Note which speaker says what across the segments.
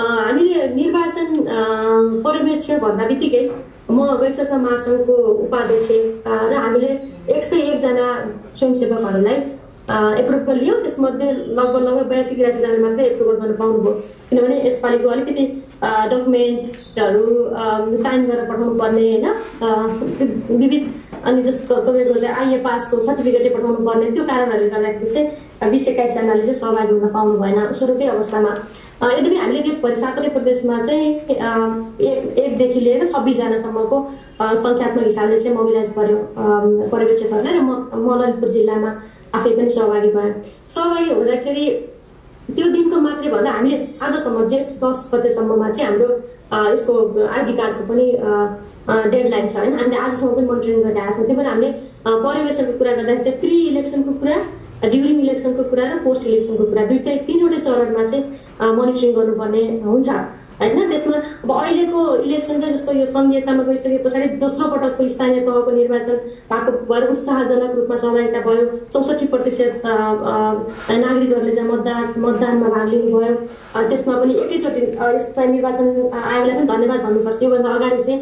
Speaker 1: हामीले निर्वाचन पर्यवेक्षक भन्दा बित्तिकै म गैरशासन महासङ्घको उपाध्यक्ष र हामीले 101 जना स्वयंसेवकहरूलाई एप्रुभल लियो। त्यसमध्ये लगभग 82-83 जना मात्रै एप्रुभल गर्न पाउनुभयो, किनभने यसपालिको अलिकति डकुमेन्टहरू साइन गरेर पठाउनु पर्ने होइन, विविध अनि जस्तो तपाईँको चाहिँ आइए पासको सर्टिफिकेटै पठाउनु पर्ने, त्यो कारणहरूले गर्दाखेरि चाहिँ 20-21 जनाले चाहिँ सहभागी हुन पाउनु भएन सुरुकै अवस्थामा। यद्यपि हामीले देशभरि 7वटै प्रदेशमा चाहिँ 1 देखि लिएर 26 जनासम्मको सङ्ख्यात्मक हिसाबले चाहिँ मोबिलाइज गर्यो पर्यवेक्षकहरूलाई, र म ललितपुर जिल्लामा आफै पनि सहभागी भएँ। सहभागी हुँदाखेरि त्यो दिनको मात्रै भन्दा हामीले आजसम्म जेठ 10 गतेसम्ममा चाहिँ हाम्रो यसको आइडी कार्डको पनि डेडलाइन छ होइन। हामीले आजसम्म पनि मोनिटरिङ गरिरहेको छौँ। त्यो पनि हामीले पर्यवेक्षणको कुरा गर्दाखेरि चाहिँ प्री इलेक्सनको कुरा, ड्युरिङ इलेक्सनको कुरा र पोस्ट इलेक्सनको कुरा तीनवटै चरणमा चाहिँ मोनिटरिङ गर्नुपर्ने हुन्छ होइन। त्यसमा अब अहिलेको इलेक्सन चाहिँ जस्तो यो सङ्घीयतामा गइसके पछाडि दोस्रो पटकको स्थानीय तहको निर्वाचन भएको भएर उत्साहजनक रूपमा सहभागिता भयो। 64% नागरिकहरूले चाहिँ मतदानमा भाग लिनुभयो। त्यसमा पनि एकैचोटि स्थानीय निर्वाचन आयोगलाई पनि धन्यवाद भन्नुपर्छ। योभन्दा अगाडि चाहिँ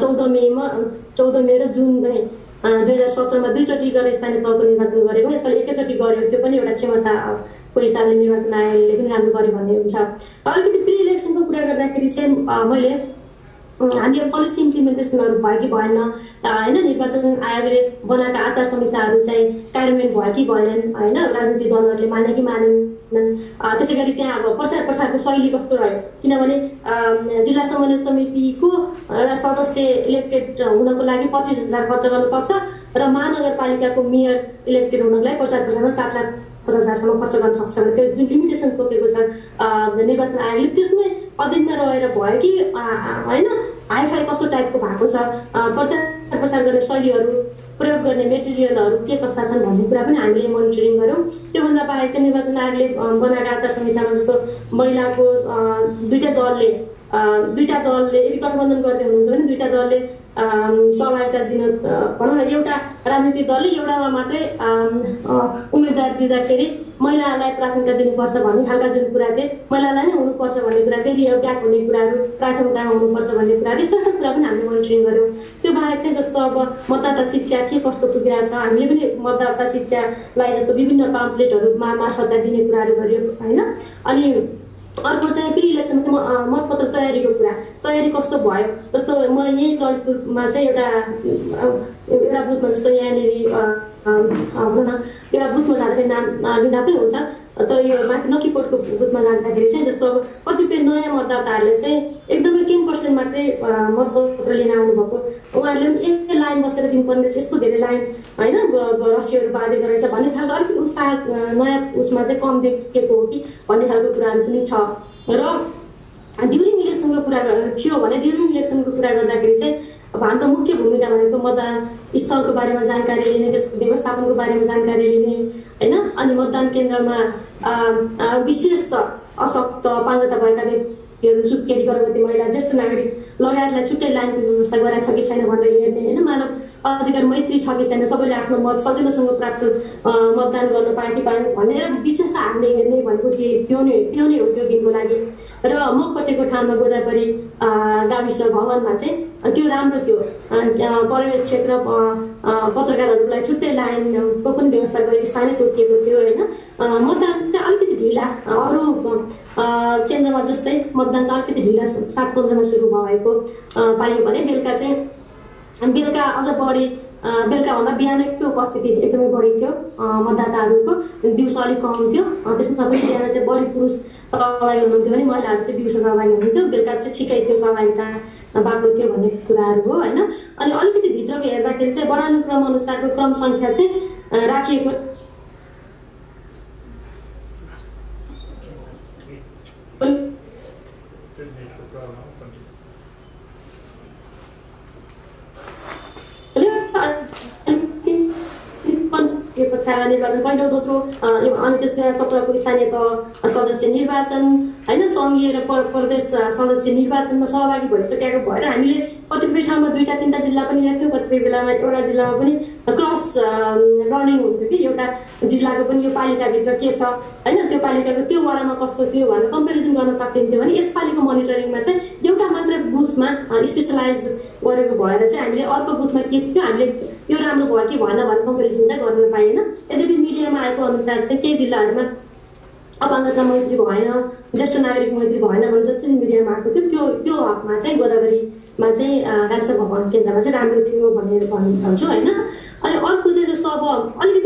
Speaker 1: 14 मे र जुन 2017मा 2 चोटि गरेर स्थानीय तहको निर्वाचन गरेको, यसपालि एकैचोटि गर्यो। त्यो पनि एउटा क्षमताको हिसाबले निर्वाचन आयोगले पनि राम्रो गर्यो भन्ने हुन्छ। अलिकति प्री इलेक्सनको कुरा गर्दाखेरि चाहिँ मैले हामीले पोलिसी इम्प्लिमेन्टेसनहरू भयो कि भएन होइन, निर्वाचन आयोगले बनाएका आचार संहिताहरू चाहिँ कार्यान्वयन भयो कि भएनन् होइन, राजनीतिक दलहरूले माने कि मानेनन्। त्यसै गरी त्यहाँ अब प्रचार प्रसारको शैली कस्तो रह्यो, किनभने जिल्ला समन्वय समितिको एउटा सदस्य इलेक्टेड हुनको लागि 25,000 खर्च गर्न सक्छ र महानगरपालिकाको मेयर इलेक्टेड हुनको लागि प्रचार प्रसारमा 7,50,000सम्म खर्च गर्न सक्छ। त्यो जुन लिमिटेसन तोकेको छ निर्वाचन आयोगले, त्यसमै अधीनमा रहेर भयो कि होइन, हाइफाई कस्तो टाइपको भएको छ, प्रचार प्रसार गर्ने शैलीहरू, प्रयोग गर्ने मेटेरियलहरू के कस्ता छन् भन्ने कुरा पनि हामीले मोनिटरिङ गऱ्यौँ। त्योभन्दा बाहेक चाहिँ निर्वाचन आयोगले बनाएका आचार संहितामा जस्तो महिलाको दुईटा दलले यदि गठबन्धन गर्दै हुनुहुन्छ भने दुईटा दलले सहभागिता दिन, भनौँ न एउटा राजनीतिक दलले एउटामा मात्रै उम्मेदवार दिँदाखेरि महिलालाई प्राथमिकता दिनुपर्छ भन्ने खालका जुन कुरा थिए, महिलालाई नै हुनुपर्छ भन्ने कुरा, फेरि ब्याक हुने कुराहरू प्राथमिकतामा हुनुपर्छ भन्ने कुरा, यस्ता कुरा पनि हामीले मोनिटरिङ गऱ्यौँ। त्यो बाहेक चाहिँ जस्तो अब मतदाता शिक्षा के कस्तो पुगिरहेको छ, हामीले पनि मतदाता शिक्षालाई जस्तो विभिन्न पाम्पलेटहरू मार्फत दिने कुराहरू गऱ्यौँ होइन। अनि अर्को चाहिँ प्री इलेक्सनमा चाहिँ मतपत्र तयारीको कुरा, तयारी कस्तो भयो, जस्तो म यहीँ ललितपुरमा चाहिँ एउटा बुथमा जस्तो यहाँनिर एउटा बुथमा जाँदाखेरि नाम लिँदा पनि हुन्छ, तर यो माथि नकिपोटको बुथमा जाँदाखेरि चाहिँ जस्तो अब कतिपय नयाँ मतदाताहरूले चाहिँ एकदमै 10% मात्रै मतपत्र लिन आउनुभएको, उहाँहरूले पनि एक लाइन बसेर दिनुपर्ने रहेछ, यस्तो धेरै लाइन होइन, रसीहरू बाँधेको रहेछ भन्ने खालको अलिकति उत्साह नयाँ उसमा चाहिँ कम देखिएको हो कि भन्ने खालको कुराहरू पनि छ। र ड्युरिङ इलेक्सनको कुरा थियो भने ड्युरिङ इलेक्सनको कुरा गर्दाखेरि चाहिँ अब हाम्रो मुख्य भूमिका भनेको मतदान स्थलको बारेमा जानकारी लिने, त्यसको व्यवस्थापनको बारेमा जानकारी लिने होइन, अनि मतदान केन्द्रमा विशेष त अशक्त अपाङ्गता भएका व्यक्तिहरू, सुत्केरी, गर्भवती महिला, ज्येष्ठ नागरिक लगायतलाई छुट्टै लाइनको व्यवस्था गराएको छ कि छैन भनेर हेर्ने होइन, मानव अधिकार मैत्री छ कि छैन, सबैले आफ्नो मत सजिलोसँग प्राप्त मतदान गर्न पाए कि पाएन भनेर विशेष हामीले हेर्ने भनेको त्यो नै हो त्यो दिनको लागि। र म खटेको ठाउँमा गोदावरी गाविस भवनमा चाहिँ त्यो राम्रो थियो, पर्यवेक्षक र पत्रकारहरूलाई छुट्टै लाइनको पनि व्यवस्था गरेको स्थानीय तोकिएको थियो होइन। मतदान चाहिँ अलिकति ढिला, अरू केन्द्रमा जस्तै मतदान चाहिँ अलिकति ढिला 7:15मा सुरु भएको पाइयो भने बेलुका अझ बढी, बेलुकाभन्दा बिहानको उपस्थिति एकदमै बढी थियो मतदाताहरूको, दिउँसो अलिक कम थियो। त्यसमा पनि बिहान चाहिँ बढी पुरुष सहभागी हुनुहुन्थ्यो भने महिलाहरू चाहिँ दिउँसो सहभागी हुनुहुन्थ्यो, बेलुका चाहिँ ठिकै थियो सहभागिता बाक्लो थियो भन्ने कुराहरू हो होइन। अनि अलिकति भित्रको हेर्दाखेरि चाहिँ वर्णानुक्रम अनुसारको क्रम सङ्ख्या चाहिँ राखिएको निर्वाचन पहिलो दोस्रो अनि त्यसपछि 17 को स्थानीय तह सदस्य निर्वाचन हैन संघीय र प्रदेश सदस्य निर्वाचनमा सहभागी भइसकेको भएर हामीले कतिपय ठाउँमा 2-3 जिल्ला पनि हेर्थ्यौँ, कतिपय बेलामा एउटा जिल्लामा पनि क्रस रनिङ हुन्थ्यो कि एउटा जिल्लाको पनि यो पालिकाभित्र के छ हैन त्यो पालिकाको त्यो वडामा कस्तो थियो भनेर कम्पेरिजन गर्न सकिन्थ्यो भने यसपालिको मोनिटरिङमा चाहिँ एउटा मात्र बुथमा स्पेशलाइज गरेको भएर चाहिँ हामीले अर्को बुथमा के थियो हामीले यो राम्रो भयो कि भएन भनेर कम्पेरिजन चाहिँ गर्न पाएन। यद्यपि मिडियामा आएको अनुसार चाहिँ केही जिल्लाहरूमा अपाङ्गता मैत्री भएन, ज्येष्ठ नागरिक मैत्री भएन भने जति मिडियामा आएको थियो त्यो हकमा चाहिँ गोदावरीमा चाहिँ गाविस भवन केन्द्रमा चाहिँ राम्रो थियो भनेर भन्छु हैन। अनि अर्को चाहिँ जस्तो अब अलिकति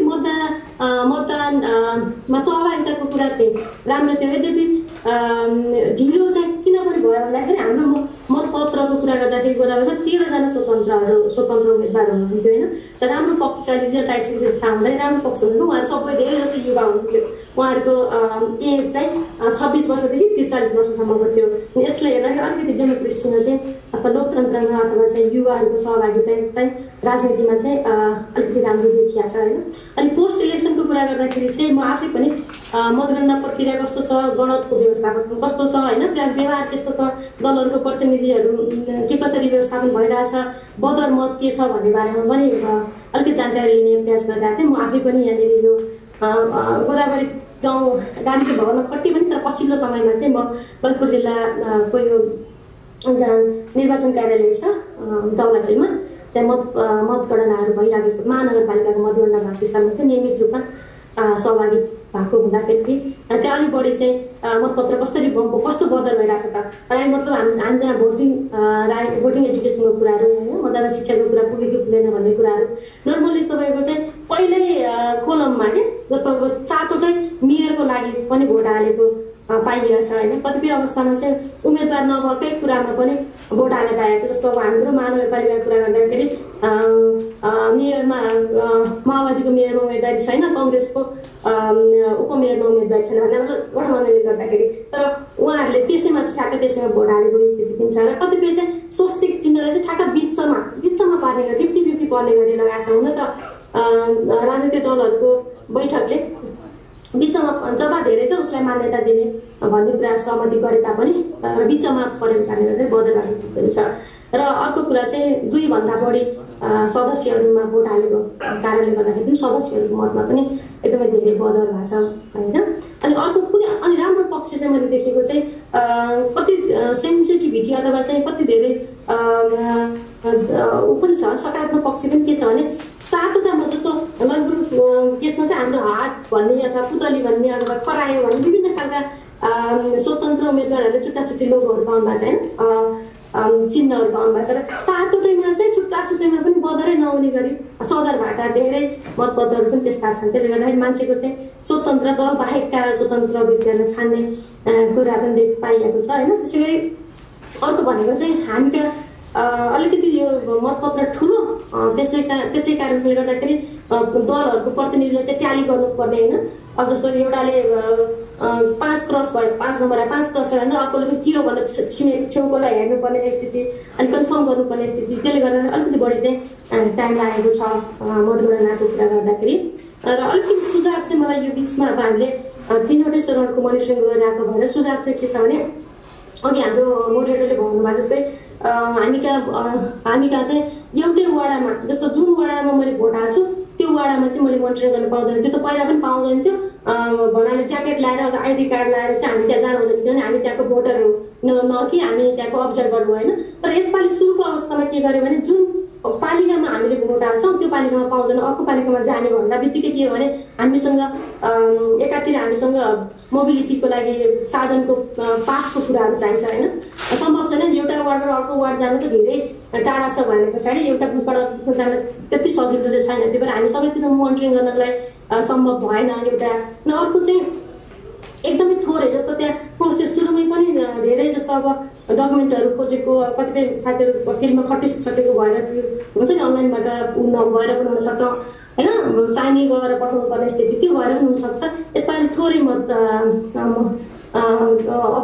Speaker 1: मतदानमा सहभागिताको कुरा चाहिँ राम्रो थियो, यद्यपि ढिलो चाहिँ किन पनि भयो भन्दाखेरि हाम्रो मतपत्रको कुरा गर्दाखेरि गोदावरीमा 13 जना स्वतन्त्र उम्मेदवार हुनुहुन्थ्यो हैन। र राम्रो पक्ष रिजल्ट आइसकेपछि थाहा हुँदैन राम्रो पक्ष हुनुहुन्थ्यो, उहाँहरू सबै धेरै जसो युवा हुनुहुन्थ्यो, उहाँहरूको एज चाहिँ 26 वर्षदेखि 43 वर्षसम्मको थियो। यसले हेर्दाखेरि अलिकति डेमोक्रेसीमा चाहिँ अथवा लोकतन्त्रमा अथवा चाहिँ युवाहरूको सहभागिता चाहिँ राजनीतिमा चाहिँ अलिकति राम्रो देखिया छ हैन। अनि पोस्ट इलेक्सनको कुरा गर्दाखेरि चाहिँ म आफै पनि मतगणना प्रक्रिया कस्तो छ, गणतको व्यवस्थापन कस्तो छ हैन, व्यवहार कस्तो छ, दलहरूको प्रतिनिधिहरू के कसरी व्यवस्थापन भइरहेछ, बदर मत के छ भन्ने बारेमा पनि अलिकति जानकारी लिने प्रयास गरिरहेको थिएँ। म आफै पनि यहाँनिर यो गोदावरी गाउँ गाविस भवनमा खट्टी पनि, तर पछिल्लो समयमा चाहिँ म ललितपुर जिल्लाको यो निर्वाचन कार्यालय छ दौलाखेलमा, त्यहाँ मतगणनाहरू भइरहेको छ। महानगरपालिकाको मतगणना भएको स्थानमा चाहिँ नियमित रूपमा सहभागी भएको हुँदाखेरि त्यहाँ अलिक बढी चाहिँ मतपत्र कस्तो बदर भइरहेछ त, मतलब हामी जहाँ भोटिङ एजुकेसनको कुराहरू होइन, मतदाता शिक्षाको कुरा पुग्यो कि पुग्दैन भन्ने कुराहरू नर्मली तपाईँको चाहिँ पहिल्यै कोलममा के जस्तो अब 7वटै मेयरको लागि पनि भोट हालेको पाइएको छ होइन। कतिपय अवस्थामा चाहिँ उम्मेदवार नभएकै कुरामा पनि भोट हाल्न पाएको छ। जस्तो अब हाम्रो महानगरपालिकाको कुरा गर्दाखेरि मेयरमा माओवादीको मेयरमा उम्मेदवारी छैन, कङ्ग्रेसको उपमेयरमा उम्मेदवारी छैन भन्ने गठबन्धनले गर्दाखेरि, तर उहाँहरूले त्यसैमा ठ्याक्क त्यसैमा भोट हालेको स्थिति पनि छ। र कतिपय चाहिँ स्वस्तिक चिन्हलाई चाहिँ ठ्याक्क बिचमा पार्ने गरी 50-50 पर्ने गरी लगाएको छ। हुन त राजनीतिक दलहरूको बैठकले बिचमा जता धेरै छ उसलाई मान्यता दिने भन्ने कुरा सहमति गरे तापनि बिचमा परेको कारणले गर्दा बदल भएको स्थितिहरू छ। र अर्को कुरा चाहिँ 2 भन्दा बढी सदस्यहरूमा भोट हालेको कारणले गर्दाखेरि पनि सदस्यहरूको मतमा पनि एकदमै धेरै बदल भएको छ होइन। अनि अर्को कुनै अनि राम्रो पक्ष चाहिँ मैले देखेको चाहिँ कति सेन्सिटिभिटी अथवा चाहिँ कति धेरै ऊ पनि छ, सकारात्मक पक्ष पनि के छ भने 7वटामा जस्तो ललितपुर केसमा चाहिँ हाम्रो हाट भन्ने अथवा पुतली भन्ने अथवा खरायो भन्ने विभिन्न खालका स्वतन्त्र उम्मेदवारहरूले छुट्टा-छुट्टी लोगोहरू पाउनु भएको छ होइन, चिन्हहरू पाउनु भएको छ। र 7वटैमा चाहिँ छुट्टा-छुट्टैमा पनि बदरै नहुने गरी सदरबाट धेरै मतपत्रहरू पनि त्यस्ता छन्। त्यसले गर्दाखेरि मान्छेको चाहिँ स्वतन्त्र दल बाहेकका स्वतन्त्र व्यक्तिहरूलाई छान्ने कुरा पनि पाइएको छ होइन। त्यसै गरी अर्को भनेको चाहिँ हामीका अलिकति यो मतपत्र ठुलो त्यसै कारणले गर्दाखेरि दलहरूको प्रतिनिधिले चाहिँ ट्याली गर्नुपर्ने होइन। अब जस्तो एउटाले 5 क्रस भयो, 5 नम्बर 5 क्रस भयो भने अर्कोले पनि के हो भनेर छेउकोलाई हेर्नुपर्ने स्थिति अनि कन्फर्म गर्नुपर्ने स्थिति, त्यसले गर्दा अलिकति बढी चाहिँ टाइम लागेको छ मतगणनाको कुरा गर्दाखेरि। र अलिकति सुझाव चाहिँ मलाई यो बिचमा अब हामीले 3वटै चरणको मोनिटरिङ गरिरहेको भएर सुझाव चाहिँ के छ भने अघि हाम्रो मोडरेटरले भन्नुभयो जस्तै हामी कहाँ चाहिँ एउटै वडामा जस्तो जुन वडामा मैले भोट हाल्छु त्यो वडामा चाहिँ मैले मोनिटरिङ गर्न पाउँदैन, त्यो त पहिला पनि पाउँदैन थियो। भन्नाले ज्याकेट लाएर अझ आइडी कार्ड लाएर चाहिँ हामी त्यहाँ जानु हुँदैन किनभने हामी त्यहाँको भोटर हो न कि हामी त्यहाँको अब्जर्भर हो होइन। तर यसपालि सुरुको अवस्थामा के गर्यो भने जुन पालिकामा हामीले भोट हाल्छौँ त्यो पालिकामा पाउँदैन, अर्को पालिकामा जाने भन्दा बित्तिकै के हो भने हामीसँग एकातिर हामीसँग मोबिलिटीको लागि साधनको पासको कुराहरू चाहिन्छ होइन। सम्भव छैन एउटा वार्डबाट अर्को वार्ड जानु त धेरै टाढा छ भने पछाडि एउटा बुथबाट अर्को जान त्यति सजिलो चाहिँ छैन, त्यही भएर हामी सबैतिर मोनिटरिङ गर्नको लागि सम्भव भएन एउटा। र अर्को चाहिँ एकदमै थोरै जस्तो त्यहाँ प्रोसेस सुरुमै पनि धेरै जस्तो अब डकुमेन्टहरू खोजेको कतिपय साथीहरू फिल्डमा खटिसकेको भएर हुन्छ नि अनलाइनबाट नभएर पनि हुनसक्छ होइन, साइनी गरेर पठाउनु पर्ने स्थिति त्यो भएर पनि हुनसक्छ। यसपालि थोरै अब्जर्भ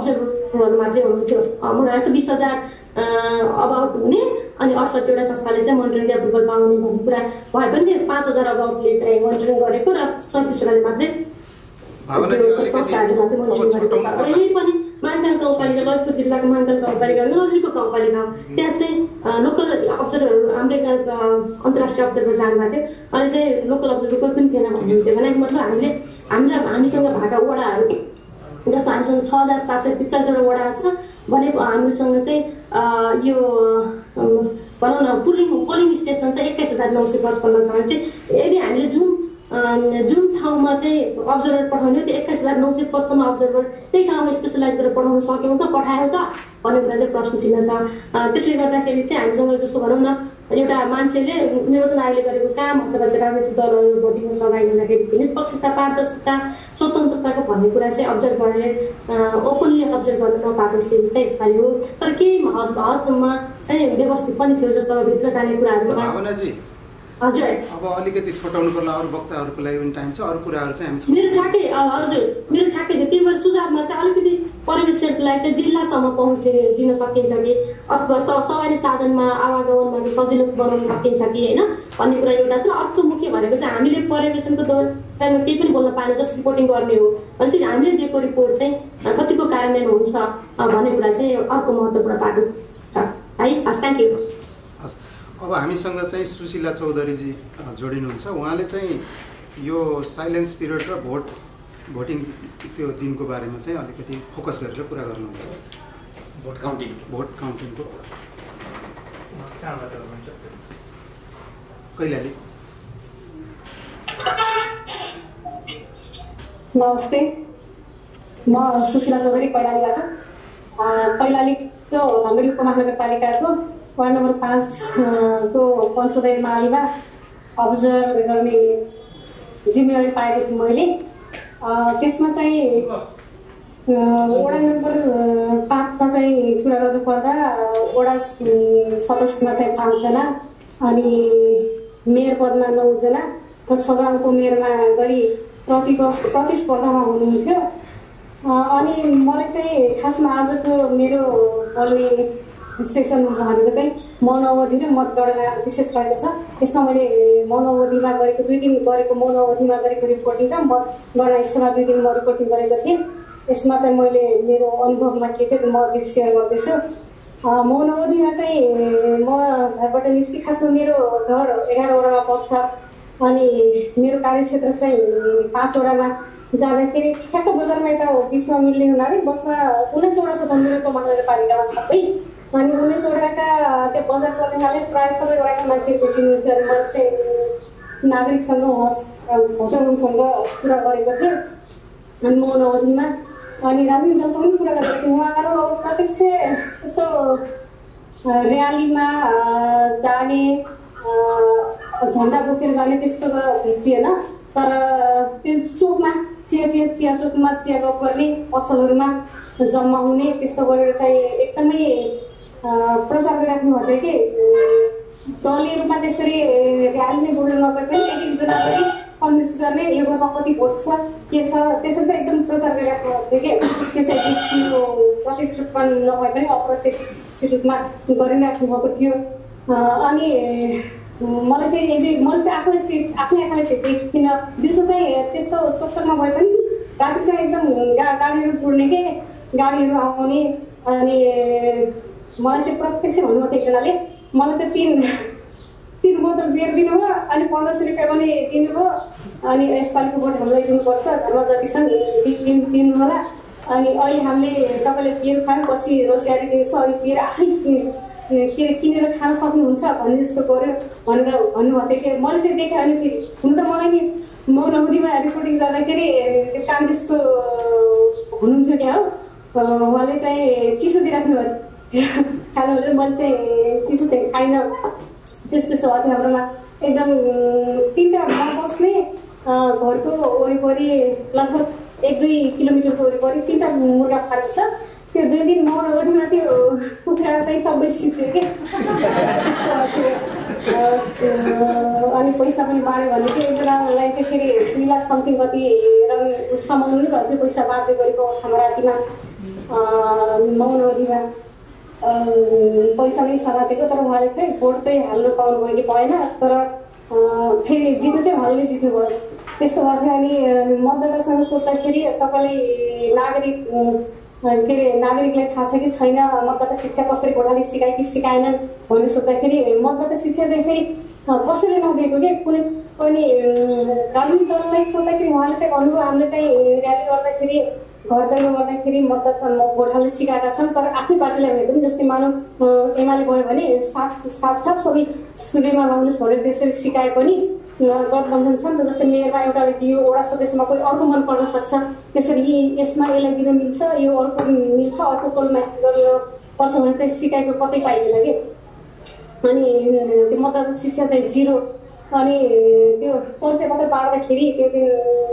Speaker 1: करोडहरू मात्रै हुनुहुन्थ्यो। मलाई लाग्छ 20,000 अबाउट हुने अनि 68वटा संस्थाले चाहिँ मोनिटरिङ एप्रुभल पाउने भन्ने कुरा भए पनि 5,000 अबाउटले चाहिँ मोनिटरिङ गरेको र 37वटाले मात्रै संस्थाहरूले मात्रै मोनिटरिङ गरेको छ। र यही पनि महाकाल गाउँपालिका ललितपुर जिल्लाको महाकाल गाउँपालिका नजिकको गाउँपालिका हो। त्यहाँ चाहिँ लोकल अब्जर्भरहरू हामीले अन्तर्राष्ट्रिय अब्जर्भर जानुभएको थियो। अनि चाहिँ लोकल अब्जर्भर कोही पनि थिएन भन्नुहुन्थ्यो। भनेको मतलब हामीसँग भएका वडाहरू जस्तो हामीसँग 6,745वटा वडा छ भने हामीसँग चाहिँ यो भनौँ न पोलिङ स्टेसन चाहिँ 21,955 छ भने चाहिँ यदि हामीले जुन ठाउँमा चाहिँ अब्जर्भर पठाउने त्यो 21,955 अब्जर्भर त्यही ठाउँमा स्पेसलाइज गरेर पठाउन सक्यौँ त पठायौँ त भन्ने कुरा चाहिँ प्रश्न चिन्ह छ। त्यसले गर्दाखेरि चाहिँ हामीसँग जस्तो भनौँ न एउटा मान्छेले निर्वाचन आयोगले गरेको काम अथवा चाहिँ राजनीतिक दलहरू भोटिङमा सहभागी हुँदाखेरि निष्पक्षता पारदर्शिता स्वतन्त्रताको भन्ने कुरा चाहिँ अब्जर्भरले ओपनली अब्जर्भ गर्न नपाएको स्थिति चाहिँ यसपालि हो। तर केही हदसम्म चाहिँ व्यवस्थित पनि थियो जस्तो अब भित्र जाने कुराहरूमा। हजुर
Speaker 2: अब अलिकति छोटाउनु पर्ला अरू वक्ताहरूको लागि पनि टाइम छ। अरू कुराहरू चाहिँ हामी
Speaker 1: मेरो ठ्याक्कै थियो। त्यही भएर सुझावमा चाहिँ अलिकति पर्यवेक्षकलाई चाहिँ जिल्लासम्म पहुँच दिन सकिन्छ कि अथवा सवारी साधनमा आवागमनमा सजिलो बनाउन सकिन्छ कि होइन भन्ने कुरा एउटा छ। अर्को मुख्य भनेको चाहिँ हामीले पर्यवेक्षणको दौरानमा केही पनि बोल्न पाएन जस्ट रिपोर्टिङ गर्ने हो भनेपछि हामीले दिएको रिपोर्ट चाहिँ कतिको कार्यान्वयन हुन्छ भन्ने कुरा चाहिँ अर्को महत्त्वपूर्ण पाएको छ है। हस्, थ्याङ्क यू।
Speaker 2: अब हामीसँग चाहिँ सुशीला चौधरीजी जोडिनुहुन्छ। उहाँले चाहिँ यो साइलेन्स पिरियड र भोटिङ त्यो दिनको बारेमा चाहिँ अलिकति फोकस गरेर कुरा गर्नुहुन्छ।
Speaker 3: भोट काउन्टिङको
Speaker 2: कैलाली।
Speaker 4: नमस्ते, म सुशीला चौधरी कैलालीबाट। कैलालीको धनगढी उपमहानगरपालिकाको वार्ड नम्बर 5 को पञ्चोदय मालीमा अब्जर्भ गर्ने जिम्मेवारी पाएको थिएँ मैले। त्यसमा चाहिँ वडा नम्बर 5मा चाहिँ कुरा गर्नुपर्दा वडा सदस्यमा चाहिँ 5जना अनि मेयर पदमा 9जना र 6जनाको मेयरमा गरी प्रतिस्पर्धामा हुनुहुन्थ्यो। अनि मलाई चाहिँ खासमा आजको मेरो बोल्ने सेसन भनेको चाहिँ मौन अवधि र मतगणना विशेष रहेको छ। यसमा मैले मौन अवधिमा गरेको 2 दिन गरेको मौन अवधिमा गरेको रिपोर्टिङ र मतगणना स्थलमा 2 दिन म रिपोर्टिङ गरेको थिएँ। यसमा चाहिँ मैले मेरो अनुभवमा के थियो म सेयर गर्दैछु। मौन अवधिमा चाहिँ म घरबाट निस्के खासमा मेरो घर 11वटामा पर्छ अनि मेरो कार्यक्षेत्र चाहिँ 5वटामा जाँदाखेरि ठ्याक्क बजारमा यता बिचमा मिल्ने हुनाले बसमा 19वटा छ धनगढी उपमहानगरपालिकामा सबै। अनि 19वटाका त्यो बजार पर्नेखाले प्रायः सबै वडाका मान्छेहरू भेटिनुहुन्थ्यो। अनि मैले चाहिँ नागरिकसँग भोटरहरूसँग कुरा गरेको थिएँ अनि मौन अवधिमा। अनि राजनीतिक दलसँग पनि कुरा गरेको थिएँ। उहाँहरू अब प्रत्यक्ष यस्तो र्यालीमा जाने झन्डा बोकेर जाने त्यस्तो त भेटिएन। तर त्यो चोकमा चिया चोकमा चिया गफ गर्ने पसलहरूमा जम्मा हुने त्यस्तो गरेर चाहिँ एकदमै प्रचार गरिराख्नु भएको थियो कि दलीय रूपमा त्यसरी र्याली नै बोलेर नभए पनि एक-एकजना गरी कन्भिन्स गर्ने यो घरमा कति भोट छ के छ त्यसरी चाहिँ एकदम प्रचार गरिराख्नु भएको थियो कि त्यसरी प्रत्यक्ष रूपमा नभए पनि अप्रत्यक्ष रूपमा गरिराख्नु भएको थियो। अनि मलाई चाहिँ आफ्नै आँखाले चाहिँ देखिनँ। दिउँसो चाहिँ त्यस्तो चोकचोकमा भए पनि राति चाहिँ एकदम गाडीहरू पुर्ने के गाडीहरू आउने। अनि मलाई चाहिँ प्रत्यक्ष भन्नुभएको थियो एकजनाले मलाई त 3 बोतल बियर दिनुभयो अनि 1500 रुपियाँ पनि दिनुभयो। अनि यसपालिको भोट हामीलाई दिनुपर्छ घरमा जति छन् दिनु होला। अनि अहिले हामीले तपाईँले बियर खायौँ पछि रोजगारी दिन्छौँ अनि बियर आफै किनेर खान सक्नुहुन्छ भन्ने जस्तो गऱ्यो भनेर भन्नुभएको थियो कि मैले चाहिँ देखेँ। अनि हुन त मलाई नि मौन अवधिमा रिपोर्टिङ गर्दाखेरि त्यो काङ्ग्रेसको हुनुहुन्थ्यो क्या हो उहाँले चाहिँ चिसो दिइराख्नु भएको थियो खानु भनेर मैले चाहिँ चिसो चाहिँ खाइनँ। त्यसो भएको थियो हाम्रोमा एकदम 3टा बस्ने घरको वरिपरि लगभग 1-2 किलोमिटरको वरिपरि 3टा मुर्गा फार्म छ। त्यो 2 दिन मौन अवधिमा त्यो कुखुरा चाहिँ सबै सित्यो कि त्यस्तो थियो। अनि पैसा पनि बाँड्यो भने चाहिँ एकजनालाई चाहिँ फेरि 2 लाख समथिङ कति रङ समाउनु नै भएको थियो पैसा बाँड्दै गरेको अवस्थामा रातिमा। मौन अवधिमा पैसा नै समातेको, तर उहाँले खै भोट चाहिँ हाल्नु पाउनुभयो कि भएन, तर फेरि जित्नु चाहिँ उहाँले जित्नु भयो। त्यसो भयो। अनि मतदातासँग सोद्धाखेरि तपाईँले नागरिकलाई थाहा छ कि छैन मतदाता शिक्षा कसरी गोठाले सिकाए कि सिकाएनन् भनेर सोद्धाखेरि मतदाता शिक्षा चाहिँ फेरि कसैले नदिएको कि कुनै पनि राजनीतिक दललाई सोद्धाखेरि उहाँले चाहिँ भन्नुभयो हामीले चाहिँ र्याली गर्दाखेरि घर दैलो गर्दाखेरि मतदाता गोठाले सिकाएका छन्, तर आफ्नै पार्टीलाई भने पनि जस्तै मानव एमाले भयो भने साथ सबै सुलेमा लाउनुहोस् भनेर त्यसरी सिकाए पनि गठबन्धन छ नि त। जस्तै मेयरमा एउटाले दियो, वडा सदस्यमा कोही अर्को मन पर्न सक्छ, त्यसरी यसमा यसलाई दिन मिल्छ, यो अर्को मिल्छ, अर्को कोलमा पर्छ भने चाहिँ सिकाएको कतै पाइँदैन कि। अनि त्यो मतदाता शिक्षा चाहिँ 0। अनि त्यो परिचयपत्र बाँड्दाखेरि त्यो दिन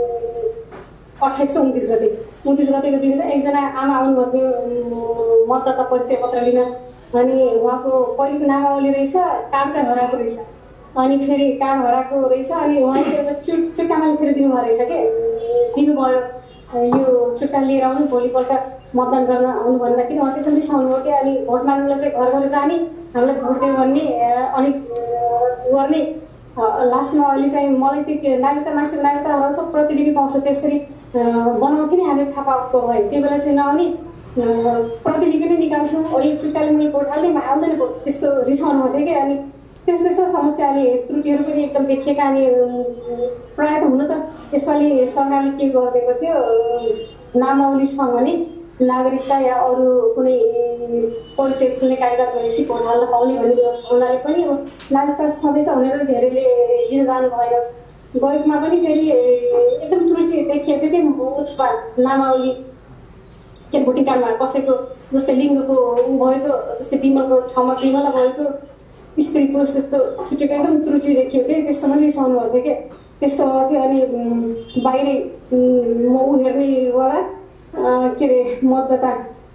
Speaker 4: 28 र 29 गतेको दिन चाहिँ एकजना आमा आउनुभएको थियो मतदाता परिचय पत्र लिन। अनि उहाँको पहिलेको नामावली रहेछ, कार्ड चाहिँ हराएको रहेछ। अनि फेरि कार्ड हराएको रहेछ। अनि उहाँले चाहिँ एउटा चुट्टामा लेखेर दिनुभएको रहेछ कि दिनुभयो, यो चुट्टा लिएर आउनु, भोलिपल्ट मतदान गर्न आउनु भन्दाखेरि उहाँ चाहिँ एकदम रिसाउनु भयो कि। अनि भोट माग्नुलाई चाहिँ घर घर जाने, हामीलाई भोट दियो भन्ने, अनि गर्ने। लास्टमा अहिले चाहिँ मलाई त्यो नागरिकता मान्छेको नागरिकता हराउँछ, प्रतिलिपि पाउँछ, त्यसरी बनाउँथ्यो नि हामीले थाहा पाएको भए त्यो बेला चाहिँ नआउने प्रतिलिपि नै निकाल्थ्यौँ। अहिले चुट्टाले मैले भोट हाल्दैन भोट, त्यस्तो रिसाउनु भएको थियो कि। अनि त्यस्तो समस्या अहिले त्रुटिहरू पनि एकदम देखिएका। अनि प्रायः त हुन त यसपालि सरकारले के गरिदिएको थियो, नामावलीसँग भने नागरिकता या अरू कुनै परिचय खुल्ने कागजात भएपछि भोट हाल्न पाउने भन्ने व्यवस्था हुनाले पनि अब नागरिकता छँदैछ भनेर धेरैले लिन जानु भएन। गएकोमा पनि फेरि एकदम त्रुटि देखिएको कि उसमा नामावली के भोटिङ कार्डमा कसैको जस्तै लिङ्गको भएको, जस्तै विमलको ठाउँमा विमला भएको, स्त्री पुरुष त्यस्तो छुटेको एकदम त्रुटि देखियो कि। त्यस्तो पनि रिसाउनु भएको थियो कि, त्यस्तो भएको थियो। अनि बाहिरै म हेर्नेवाला के अरे मतदाता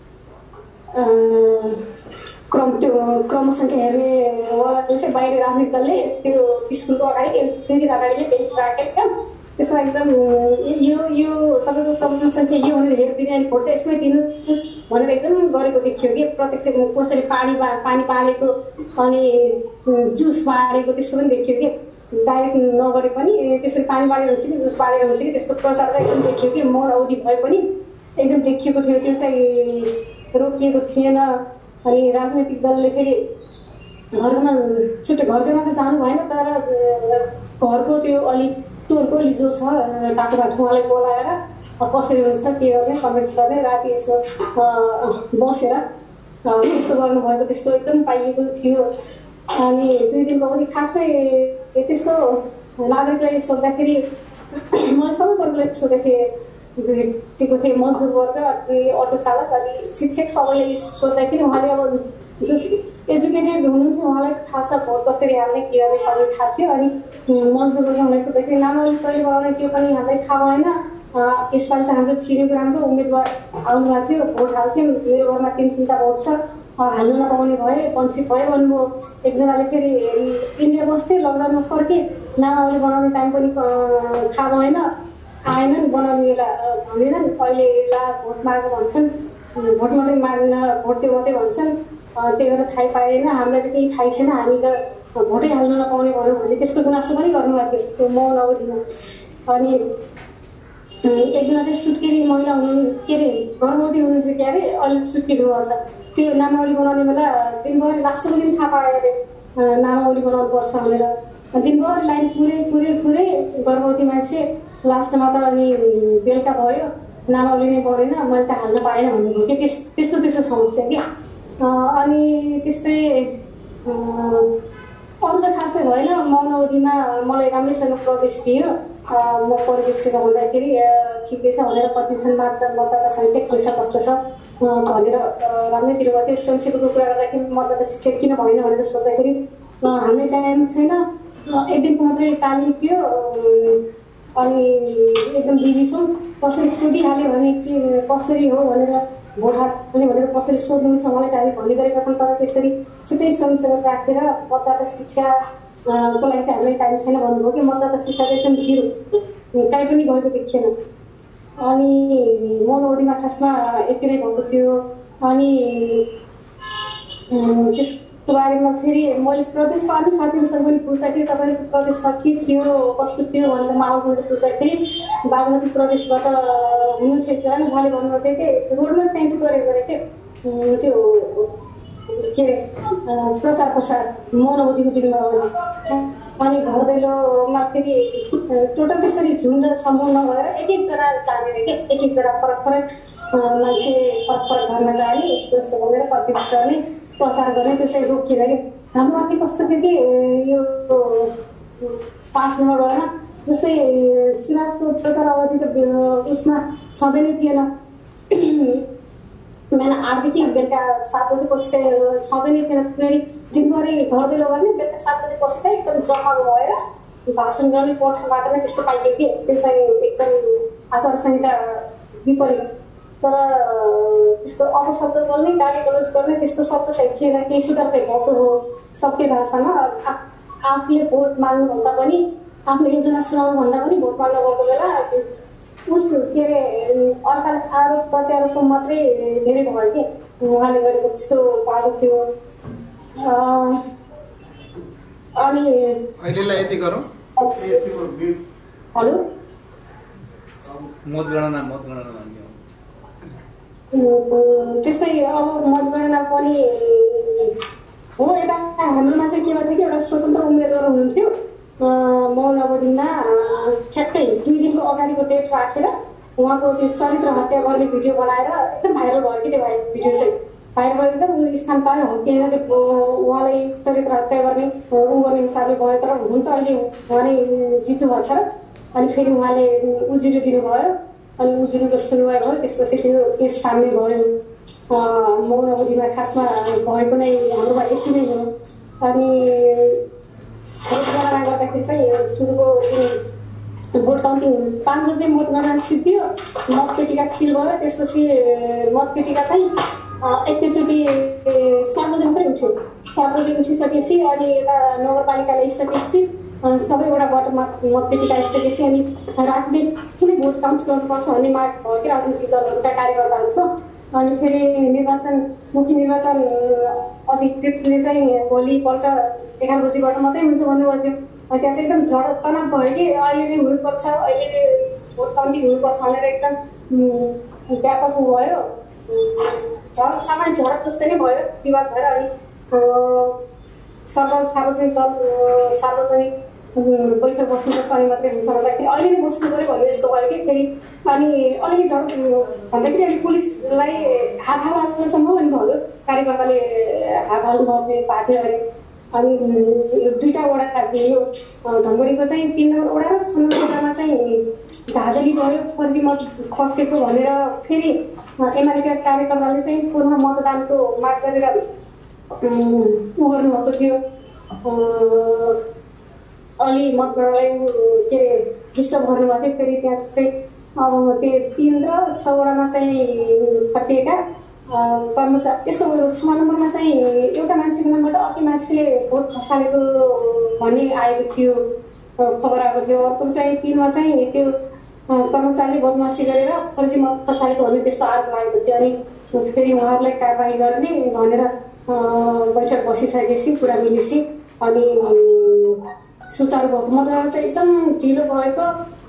Speaker 4: क्रमसङ्ख्या हेर्नेवालाले चाहिँ बाहिर राजनीतिक दलले त्यो स्कुलको अगाडि 2 दिन अगाडि नै बेन्च राखेको क्या। त्यसमा एकदम यो तपाईँको क्रमसङ्ख्या यो भनेर हेरिदिने, अनि भोट चाहिँ यसमै दिनुहोस् भनेर एकदम गरेको देखियो कि। प्रत्यक्ष कसैले पानी बाँडेको अनि जुस बाँडेको त्यस्तो पनि देखियो कि। डाइरेक्ट नगरे पनि त्यसरी पानी बाँडेर हुन्छ कि जुस बाँडेर हुन्छ कि, त्यस्तो प्रचार चाहिँ एकदम देखियो कि। मौन अवधि भए पनि एकदम देखिएको थियो, त्यो चाहिँ रोकिएको थिएन। अनि राजनैतिक दलले फेरि घरमा घरकोमा त जानु भएन, तर घरको त्यो अलि टोलको अलि जो छ बाटो उहाँलाई बोलाएर कसरी हुन्छ के गर्ने कमेन्ट्स गर्ने, राति यसो बसेर त्यसो गर्नुभएको त्यस्तो एकदम पाइएको थियो। अनि 2 दिनको अवधि खासै त्यस्तो नागरिकलाई सोद्धाखेरि मैले सबै वर्गलाई सोद्धाखेरि भेटेको थिएँ, मजदुर वर्ग, अनि अटो चालक, अनि शिक्षक सबैले सोद्धाखेरि उहाँले अब जो एजुकेटेड हुनुहुन्थ्यो उहाँलाई थाहा छ भोट कसरी हाल्ने के गर्ने सबै थाहा थियो। अनि मजदुर वर्गलाई सोद्धाखेरि नामावली कहिले बनाउने त्यो पनि हामीलाई थाहा भएन। यसपालि त हाम्रो चिनेको राम्रो उम्मेदवार आउनुभएको थियो, भोट हाल्थ्यौँ, मेरो घरमा 3-3टा भोट छ, हाल्नु नपाउने भए वञ्चित भयो भन्नुभयो। एकजनाले फेरि इन्डिया बस्थे, लकडाउनमा फर्के, नामावली बनाउने टाइम पनि थाहा भएन, आएनन्, बनाउने बेला भनेनन्। अहिले ला भोट माग भन्छन्, भोट मात्रै माग्न भोट दियो मात्रै भन्छन्, त्यही भएर थाहै पाएन, हामीलाई त केही थाहै छैन, हामी त भोटै हाल्नु नपाउने भयो भन्ने त्यस्तो गुनासो पनि गर्नुभएको थियो त्यो मौन अवधिमा। अनि एकजना चाहिँ सुत्केरी महिला हुनु के अरे गर्भवती हुनुहुन्थ्यो क्या अरे, अलिक सुत्केरी भएको छ। त्यो नामावली बनाउने बेला दिनभरि लास्टको दिन थाहा पायो अरे नामावली बनाउनु पर्छ भनेर। दिनभरि लाइन पुरै गर्भवती मान्छे, लास्टमा त अनि बेलुका भयो नामावली नै परेन, मैले त हाल्न पाएन भन्नुभयो कि। त्यस्तो समस्या क्या। अनि त्यस्तै अरू त खासै भएन। मौन अवधिमा मलाई राम्रैसँग प्रवेश दियो, म पर्यवेक्षक हुँदाखेरि ठिकै छ भनेर कति छन् मतदाता सङ्ख्या के छ कस्तो छ भनेर राम्रै दिनुभएको थियो। स्वयंसेवकको कुरा गर्दाखेरि मतदाता शिक्षा किन भएन भनेर सोद्धाखेरि हामीले टाइम छैन, 1 दिनको मात्रै तालिम थियो, अनि एकदम बिजी छौँ, कसरी सोधिहाल्यो भने के कसरी हो भनेर भोट हाल्ने भनेर कसरी सोध्नुहुन्छ मलाई चाहिँ हामी भन्ने गरेका छौँ। तर त्यसरी छुट्टै स्वयंसेवक राखेर मतदाता शिक्षाको लागि चाहिँ हामीलाई टाइम छैन भन्नुभयो कि। मतदाता शिक्षा चाहिँ एकदम 0, कहीँ पनि गएको देखिएन। अनि मनोवधिमा खासमा यति नै भएको थियो। अनि त्यसको बारेमा फेरि मैले प्रदेशमा अनि साथीहरूसँग पनि पुछ्दाखेरि तपाईँको प्रदेशमा के थियो कस्तो थियो भनेर माहौलबाट पुछ्दाखेरि बागमती प्रदेशबाट हुनुहुन्थ्यो एकजना, उहाँले भन्नुभएको थियो कि रोडमा पेन्ट गरेको त्यो के अरे प्रचार प्रसार मनोवधिको दिनमा अनि घर दैलोमा फेरि टोटल त्यसरी झुन्ड समूह नभएर एक एकजना जाने रे के एक एकजना फरक फरक मान्छे फरक फरक घरमा जाने यस्तो यस्तो भनेर कन्भिन्स गर्ने प्रचार गर्ने त्यसरी रोकिएर कि हाम्रो अनि कस्तो थियो कि यो 5 नम्बरमा जस्तै चुनावको प्रचार अवधिको उसमा छँदै नै थिएन। बिहान 8 देखि बेलुका 7 बजेपछि चाहिँ छँदै नै थिएन। फेरि दिनभरि घर दैलो गर्ने बेलुका 7 बजेपछि चाहिँ एकदम जम्मा भएर भाषण गर्ने पक्षबाट नै त्यस्तो पाइयो कि त्यो चाहिँ एकदम आचार संहिता विपरीत। तर त्यस्तो अपशब्द बोल्ने गाली गलोज गर्ने त्यस्तो शब्द चाहिँ थिएन। केही सुधार चाहिँ भएको हो सबकै भाषामा। आफूले भोट माग्नुभन्दा पनि आफ्नो योजना सुनाउनुभन्दा पनि भोट माग्न गएको बेला उस के अरे अर्काले आरोप प्रत्यारोपको मात्रै धेरै भयो कि उहाँले गरेको त्यस्तो भएको थियो। अनि
Speaker 2: अहिलेलाई यति गरौँ।
Speaker 4: हेलो
Speaker 3: मतगणना
Speaker 4: त्यस्तै अब मतगणना पनि हो। यता हाम्रोमा चाहिँ के भन्दा कि एउटा स्वतन्त्र उम्मेदवार हुनुहुन्थ्यो मौन अवधिमा ठ्याक्कै 2 दिनको अगाडिको डेट राखेर उहाँको त्यो चरित्र हत्या गर्ने भिडियो बनाएर एकदम भाइरल भयो कि त्यो भिडियो चाहिँ भाइरल भयो एकदम स्थान पायो हुँदैन त्यो उहाँलाई चरित्र हत्या गर्ने गर्ने हिसाबले भयो। तर हुन त अहिले उहाँ नै जित्नु भएको छ र अनि फेरि उहाँले उजुरी दिनुभयो अनि उजुरीको सुनवाई भयो। त्यसपछि त्यो केस सामने भयो। मौन अवधिमा खासमा भएको नै हाम्रोमा यति नै हो। अनि मतगणना गर्दाखेरि चाहिँ सुरुको भोट काउन्टिङ 5 बजे मतगणना सिद्धियो, मतपेटिका सिल भयो। त्यसपछि मतपेटिका चाहिँ एकैचोटि 7 बजे मात्रै उठ्यो। 7 बजे उठिसकेपछि अनि यता नगरपालिकाले आइसकेपछि सबैवटाबाट मतपेटिका आइसकेपछि अनि रातिले किन भोट काउन्ट गर्नुपर्छ भन्ने माग भयो कि राजनीतिक दलहरूका कार्यकर्ताहरूको। अनि फेरि मुख्य निर्वाचन अधिकृतले चाहिँ भोलिपल्ट 11 बजीबाट मात्रै हुन्छ भन्नुभएको थियो। त्यहाँ चाहिँ एकदम झडप तनाव भयो कि अहिले नै हुनुपर्छ, अहिले नै भोट काउन्टिङ हुनुपर्छ भनेर एकदम व्यापक भयो। सामान्य झडप जस्तै नै भयो विवाद भएर। अनि सार्वजनिक बैठक बस्नुपर्छ अनि मात्रै हुन्छ भन्दाखेरि अहिले नै बस्नु पऱ्यो भन्ने जस्तो भयो कि फेरि अनि अहिले झडप भन्दाखेरि अहिले पुलिसलाई हात हाल्नुसम्म पनि भयो। कार्यकर्ताले हात हाल्नु भएको थियो अरे। अनि 2टा वडा यो धनगढीको चाहिँ 3 नम्बर वडा र 6 नम्बर वडामा चाहिँ धाँधली भयो, फर्जी मत खसेको भनेर फेरि एमालेका कार्यकर्ताले चाहिँ पुनः मतदानको माग गरेर उ गर्नुभएको थियो। अलि मतगणनालाई के अरे डिस्टर्ब गर्नुभएको थियो। फेरि त्यहाँ चाहिँ अब त्यो 3 र 6 वडामा चाहिँ खटिएका कर्मचारी यस्तो 6 नम्बरमा चाहिँ एउटा मान्छेको नामबाट अर्को मान्छेले भोट खसालेको भन्ने आएको थियो, खबर आएको थियो। अर्को चाहिँ 3 मा चाहिँ त्यो कर्मचारीले बदमासी गरेर फर्जी मत खसालेको भन्ने त्यस्तो आरोप लागेको थियो। अनि फेरि उहाँहरूलाई कारबाही गर्ने भनेर बैठक बसिसकेपछि कुरा मिलेपछि अनि सुचारू भएको। मतगणना चाहिँ एकदम ढिलो भएको।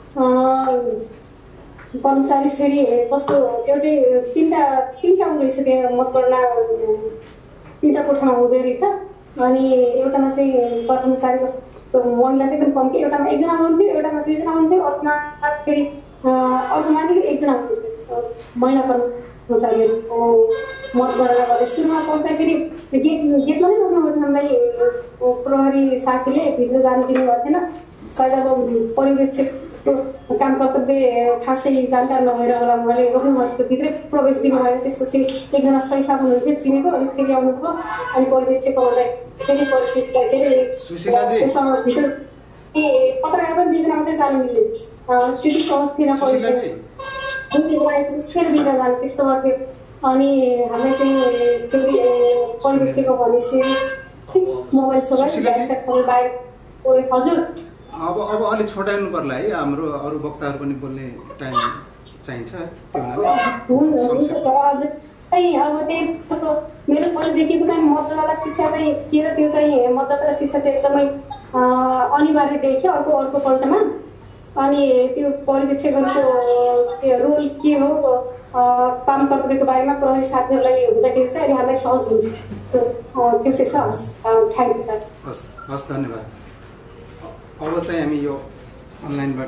Speaker 4: कर्मचारी फेरि कस्तो एउटै 3टा हुँदैछ त्यो मतगणना 3टा कोठामा हुँदै रहेछ। अनि एउटामा चाहिँ कर्मचारी कस्तो महिला चाहिँ एकदम कम कि एउटामा 1 जना हुनुहुन्थ्यो, एउटामा 2 जना हुनुहुन्थ्यो, अर्कोमा नि 1 जना हुनुहुन्थ्यो महिला कर्मचारीहरू मतगणना गर्ने। सुरुमा पस्दाखेरि गेटमा नै रोक्नु हामीलाई प्रहरी साथीले भित्र जानु दिनुभएको थिएन। सायद अब पर्यवेक्षकको काम कर्तव्य खासै जानकार नभएर होला उहाँले रोक्नुभएको थियो, भित्रै प्रवेश दिनुभयो। त्यसपछि 1 जना सही साहब हुनुहुन्थ्यो चिनेको। अनि फेरि आउनुभयो अनि पर्यवेक्षकको फेरि परिस्थितिलाई फेरि भित्र पत्रकार पनि 2 जना मात्रै जानु मिल्यो। त्यति सहज थिएन परिवेक्षक। 2 जना आइसकेपछि फेरि 2 जना जानु त्यस्तो भएको थियो। अनि हामीलाई चाहिँ फेरि पर्यवेक्षकको भनेपछि मोबाइल सबै बाहेक हजुर
Speaker 2: अब अलि छोटाउनु पर्ला है। हाम्रो अरू वक्ताहरू पनि बोल्ने टाइम चाहिन्छ त्यो हुनाले
Speaker 4: हुन्छ सर। अब त्यही मेरो पहिलेदेखिको चाहिँ मतदाता शिक्षा चाहिँ के त्यो चाहिँ मतदाता शिक्षा चाहिँ एकदमै अनिवार्य देख्यो अर्को पल्टमा। अनि त्यो पर्यवेक्षकहरूको त्यो रोल के हो काम कर्तव्यको बारेमा प्रहरी साथीहरूलाई हुँदाखेरि चाहिँ अहिले हामीलाई सहज हुन्छ त्यो चाहिँ छ। हस् थ्याङ्क यू सर।
Speaker 2: हस् धन्यवाद। अब चाहिँ हामी यो अनलाइनबाट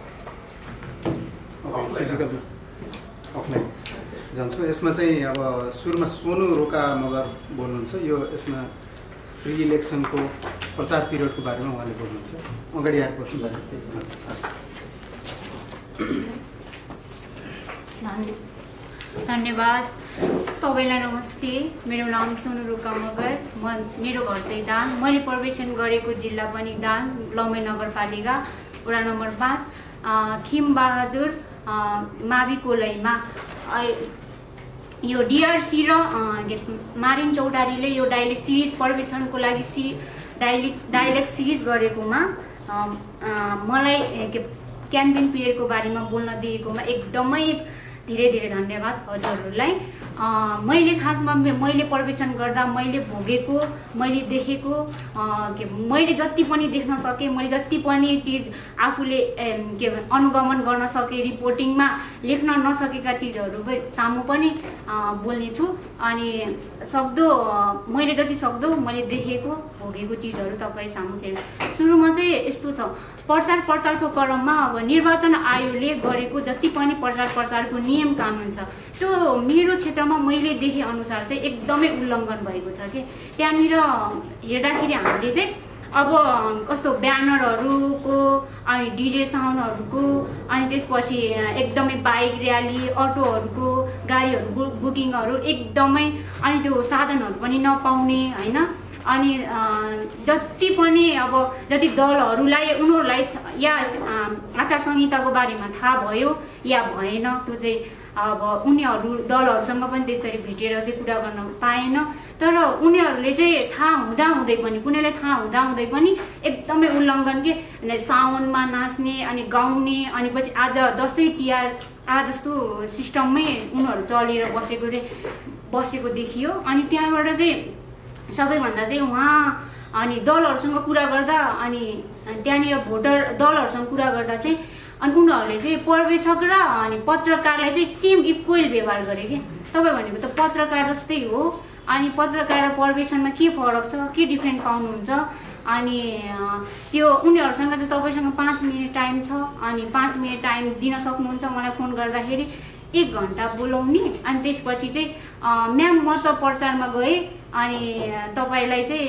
Speaker 2: फिजिकल अफलाइन जान्छौँ। यसमा चाहिँ अब सुरुमा सोनु रोका मगर बोल्नुहुन्छ। यो यसमा प्रि इलेक्सनको प्रचार पिरियडको बारेमा उहाँले बोल्नुहुन्छ। अगाडि आएर बस्नु।
Speaker 5: धन्यवाद। सबैलाई नमस्ते। मेरो नाम सोनु रोका मगर। मेरो घर चाहिँ दाङ। मैले प्रवेशन गरेको जिल्ला पनि दाङ लम्बे नगरपालिका वडा नम्बर 5 खिमबहादुर मावि कोलैमा। यो डिआरसी र मारिन चौतारीले यो डाइलेक्ट सिरिज प्रवेशनको लागि डाइलेक्ट सिरिज गरेकोमा मलाई क्याम्पेन पिरियडको बारेमा बोल्न दिएकोमा एकदमै धेरै धेरै धन्यवाद हजुरहरूलाई। मैले खासमा मैले प्रवेशन गर्दा मैले भोगेको मैले देखेको मैले जति पनि देख्न सकेँ मैले जति पनि चिज आफूले अनुगमन गर्न सकेँ रिपोर्टिङमा लेख्न नसकेका चिजहरू सामु पनि बोल्नेछु। अनि सक्दो मैले जति सक्दो मैले देखेको भोगेको चिजहरू तपाईँ सामु चाहिँ सुरुमा चाहिँ यस्तो छ प्रचारको क्रममा अब निर्वाचन आयोगले गरेको जति पनि प्रचारको नियम कानुन छ त्यो मेरो क्षेत्रमा मैले देखे अनुसार चाहिँ एकदमै उल्लङ्घन भएको छ कि त्यहाँनिर हेर्दाखेरि हामीले चाहिँ अब कस्तो ब्यानरहरूको अनि डिजे साउन्डहरूको अनि त्यसपछि एकदमै बाइक र्याली अटोहरूको गाडीहरू बुकिङहरू एकदमै अनि त्यो साधनहरू पनि नपाउने होइन। अनि जति पनि अब जति दलहरूलाई उनीहरूलाई या आचार संहिताको बारेमा थाहा भयो या भएन त्यो चाहिँ अब उनीहरू दलहरूसँग पनि त्यसरी भेटेर चाहिँ कुरा गर्न पाएन। तर उनीहरूले चाहिँ थाहा हुँदाहुँदै पनि कुनैलाई थाहा हुँदाहुँदै पनि एकदमै उल्लङ्घन के साउनमा नाच्ने अनि गाउने अनि पछि आज दसैँ तिहार आज जस्तो सिस्टममै उनीहरू चलेर बसेको देखियो। अनि त्यहाँबाट चाहिँ सबैभन्दा चाहिँ उहाँ अनि दलहरूसँग कुरा गर्दा अनि त्यहाँनिर भोटर दलहरूसँग कुरा गर्दा चाहिँ अनि उनीहरूले चाहिँ पर्यवेक्षक र अनि पत्रकारलाई चाहिँ सेम इक्वल व्यवहार गरे कि तपाईँ भनेको त पत्रकार जस्तै हो। अनि पत्रकार र पर्यवेक्षणमा के फरक छ के डिफ्रेन्ट पाउनुहुन्छ। अनि त्यो उनीहरूसँग चाहिँ तपाईँसँग 5 मिनट टाइम छ अनि 5 मिनट टाइम दिन सक्नुहुन्छ मलाई फोन गर्दाखेरि 1 घन्टा बोलाउने। अनि त्यसपछि चाहिँ म्याम म त प्रचारमा गएँ अनि तपाईँलाई चाहिँ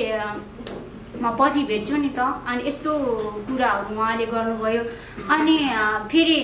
Speaker 5: म पछि भेट्छु नि त। अनि यस्तो कुराहरू उहाँले गर्नुभयो। अनि फेरि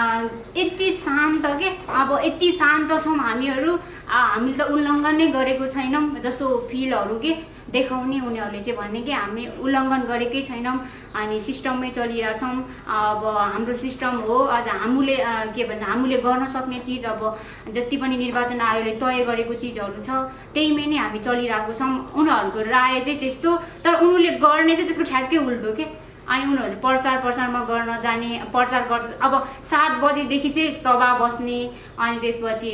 Speaker 5: यति शान्त के अब यति शान्त छौँ हामीले त उल्लङ्घन नै गरेको छैनौँ जस्तो फिलहरू के देखाउने उनीहरूले चाहिँ भन्ने कि हामी उल्लङ्घन गरेकै छैनौँ अनि सिस्टममै चलिरहेछौँ। अब हाम्रो सिस्टम हो अझ हामीले के भन्छ हामीले गर्न सक्ने चिज अब जति पनि निर्वाचन आयोगले तय गरेको चिजहरू छ त्यहीमै नै हामी चलिरहेको छौँ। उनीहरूको राय चाहिँ त्यस्तो तर उनीहरूले गर्ने चाहिँ त्यसको ठ्याक्कै उल्टो के। अनि उनीहरूले प्रचारमा गर्न जाने प्रचार गर्छ अब 7 बजेदेखि चाहिँ सभा बस्ने अनि त्यसपछि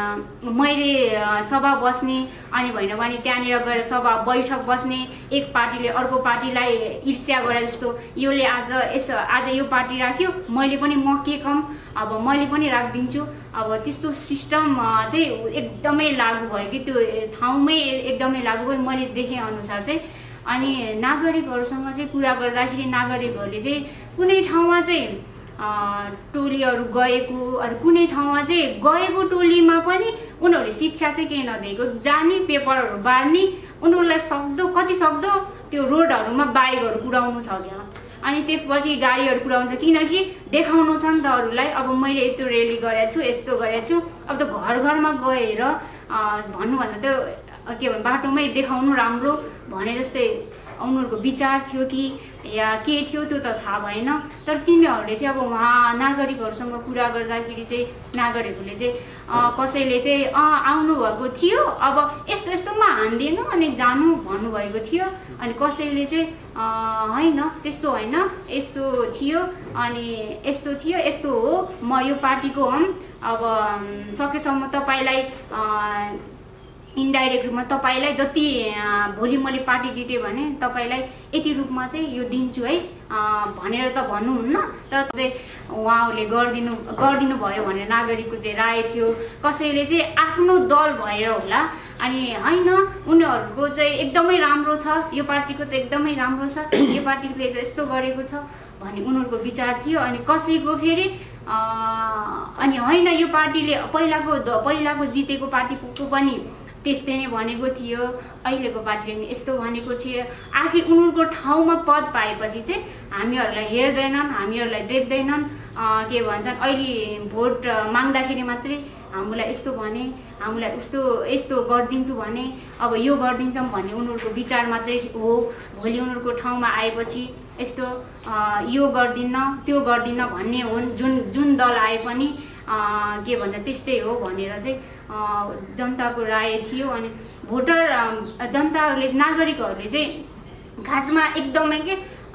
Speaker 5: मैले सभा बस्ने अनि भएन भने त्यहाँनिर गएर सभा बैठक बस्ने एक पार्टीले अर्को पार्टीलाई ईर्ष्या गरे जस्तो योले आज यो पार्टी राख्यो मैले पनि म के कम अब मैले पनि राखिदिन्छु। अब त्यस्तो सिस्टम चाहिँ एकदमै लागू भयो कि त्यो ठाउँमै एकदमै लागू भयो मैले देखेँ अनुसार चाहिँ। अनि नागरिकहरूसँग चाहिँ कुरा गर्दाखेरि नागरिकहरूले चाहिँ कुनै ठाउँमा चाहिँ टोलीहरू गएको अरू कुनै ठाउँमा चाहिँ गएको टोलीमा पनि उनीहरूले शिक्षा चाहिँ केही नदिएको जाने पेपरहरू बाड्ने उनीहरूलाई कति सक्दो त्यो रोडहरूमा बाइकहरू कुदाउनु छ क्या। अनि त्यसपछि गाडीहरू कुदाउँछ किनकि देखाउनु छ नि त अरूलाई अब मैले यत्रो रेली गरेको छु यस्तो गरेको छु। अब त घरमा गएर भन्नुभन्दा त के भन्छ बाटोमै देखाउनु राम्रो भने जस्तै उनीहरूको विचार थियो कि या के थियो त्यो त थाहा भएन। तर तिनीहरूले चाहिँ अब उहाँ नागरिकहरूसँग कुरा गर्दाखेरि चाहिँ नागरिकहरूले चाहिँ कसैले चाहिँ आउनुभएको थियो अब यस्तोमा ध्यान दिएन अनि जानु भन्नुभएको थियो। अनि कसैले चाहिँ होइन त्यस्तो होइन, यस्तो थियो अनि यस्तो थियो, यस्तो हो, म यो पार्टीको हुँ, अब सकेसम्म तपाईँलाई इन्डाइरेक्ट रूपमा तपाईँलाई जति भोलि मैले पार्टी जिटेँ भने तपाईँलाई यति रूपमा चाहिँ यो दिन्छु है भनेर त भन्नुहुन्न। तर चाहिँ उहाँहरूले गरिदिनु भयो भनेर नागरिकको चाहिँ राय थियो। कसैले चाहिँ आफ्नो दल भएर होला अनि होइन उनीहरूको चाहिँ एकदमै राम्रो छ, यो पार्टीको त एकदमै राम्रो छ, यो पार्टीले त यस्तो गरेको छ भन्ने उनीहरूको विचार थियो। अनि कसैको फेरि अनि होइन यो पार्टीले पहिलाको जितेको पार्टीको पनि त्यस्तै नै भनेको थियो, अहिलेको पार्टीले पनि यस्तो भनेको थियो। आखिर उनीहरूको ठाउँमा पद पाएपछि चाहिँ हामीहरूलाई हेर्दैनन्, हामीहरूलाई देख्दैनन्, के भन्छन् अहिले भोट माग्दाखेरि मात्रै हामीलाई यस्तो भने, हामीलाई यस्तो गरिदिन्छु भने, अब यो गरिदिन्छौँ भन्ने उनीहरूको विचार मात्रै हो। भोलि उनीहरूको ठाउँमा आएपछि यस्तो यो गर्दिन्न त्यो गर्दिन्न भन्ने हो। जुन दल आए पनि के भन्छ त्यस्तै हो भनेर चाहिँ जनताको राय थियो। अनि जनताहरूले नागरिकहरूले चाहिँ खासमा एकदमै के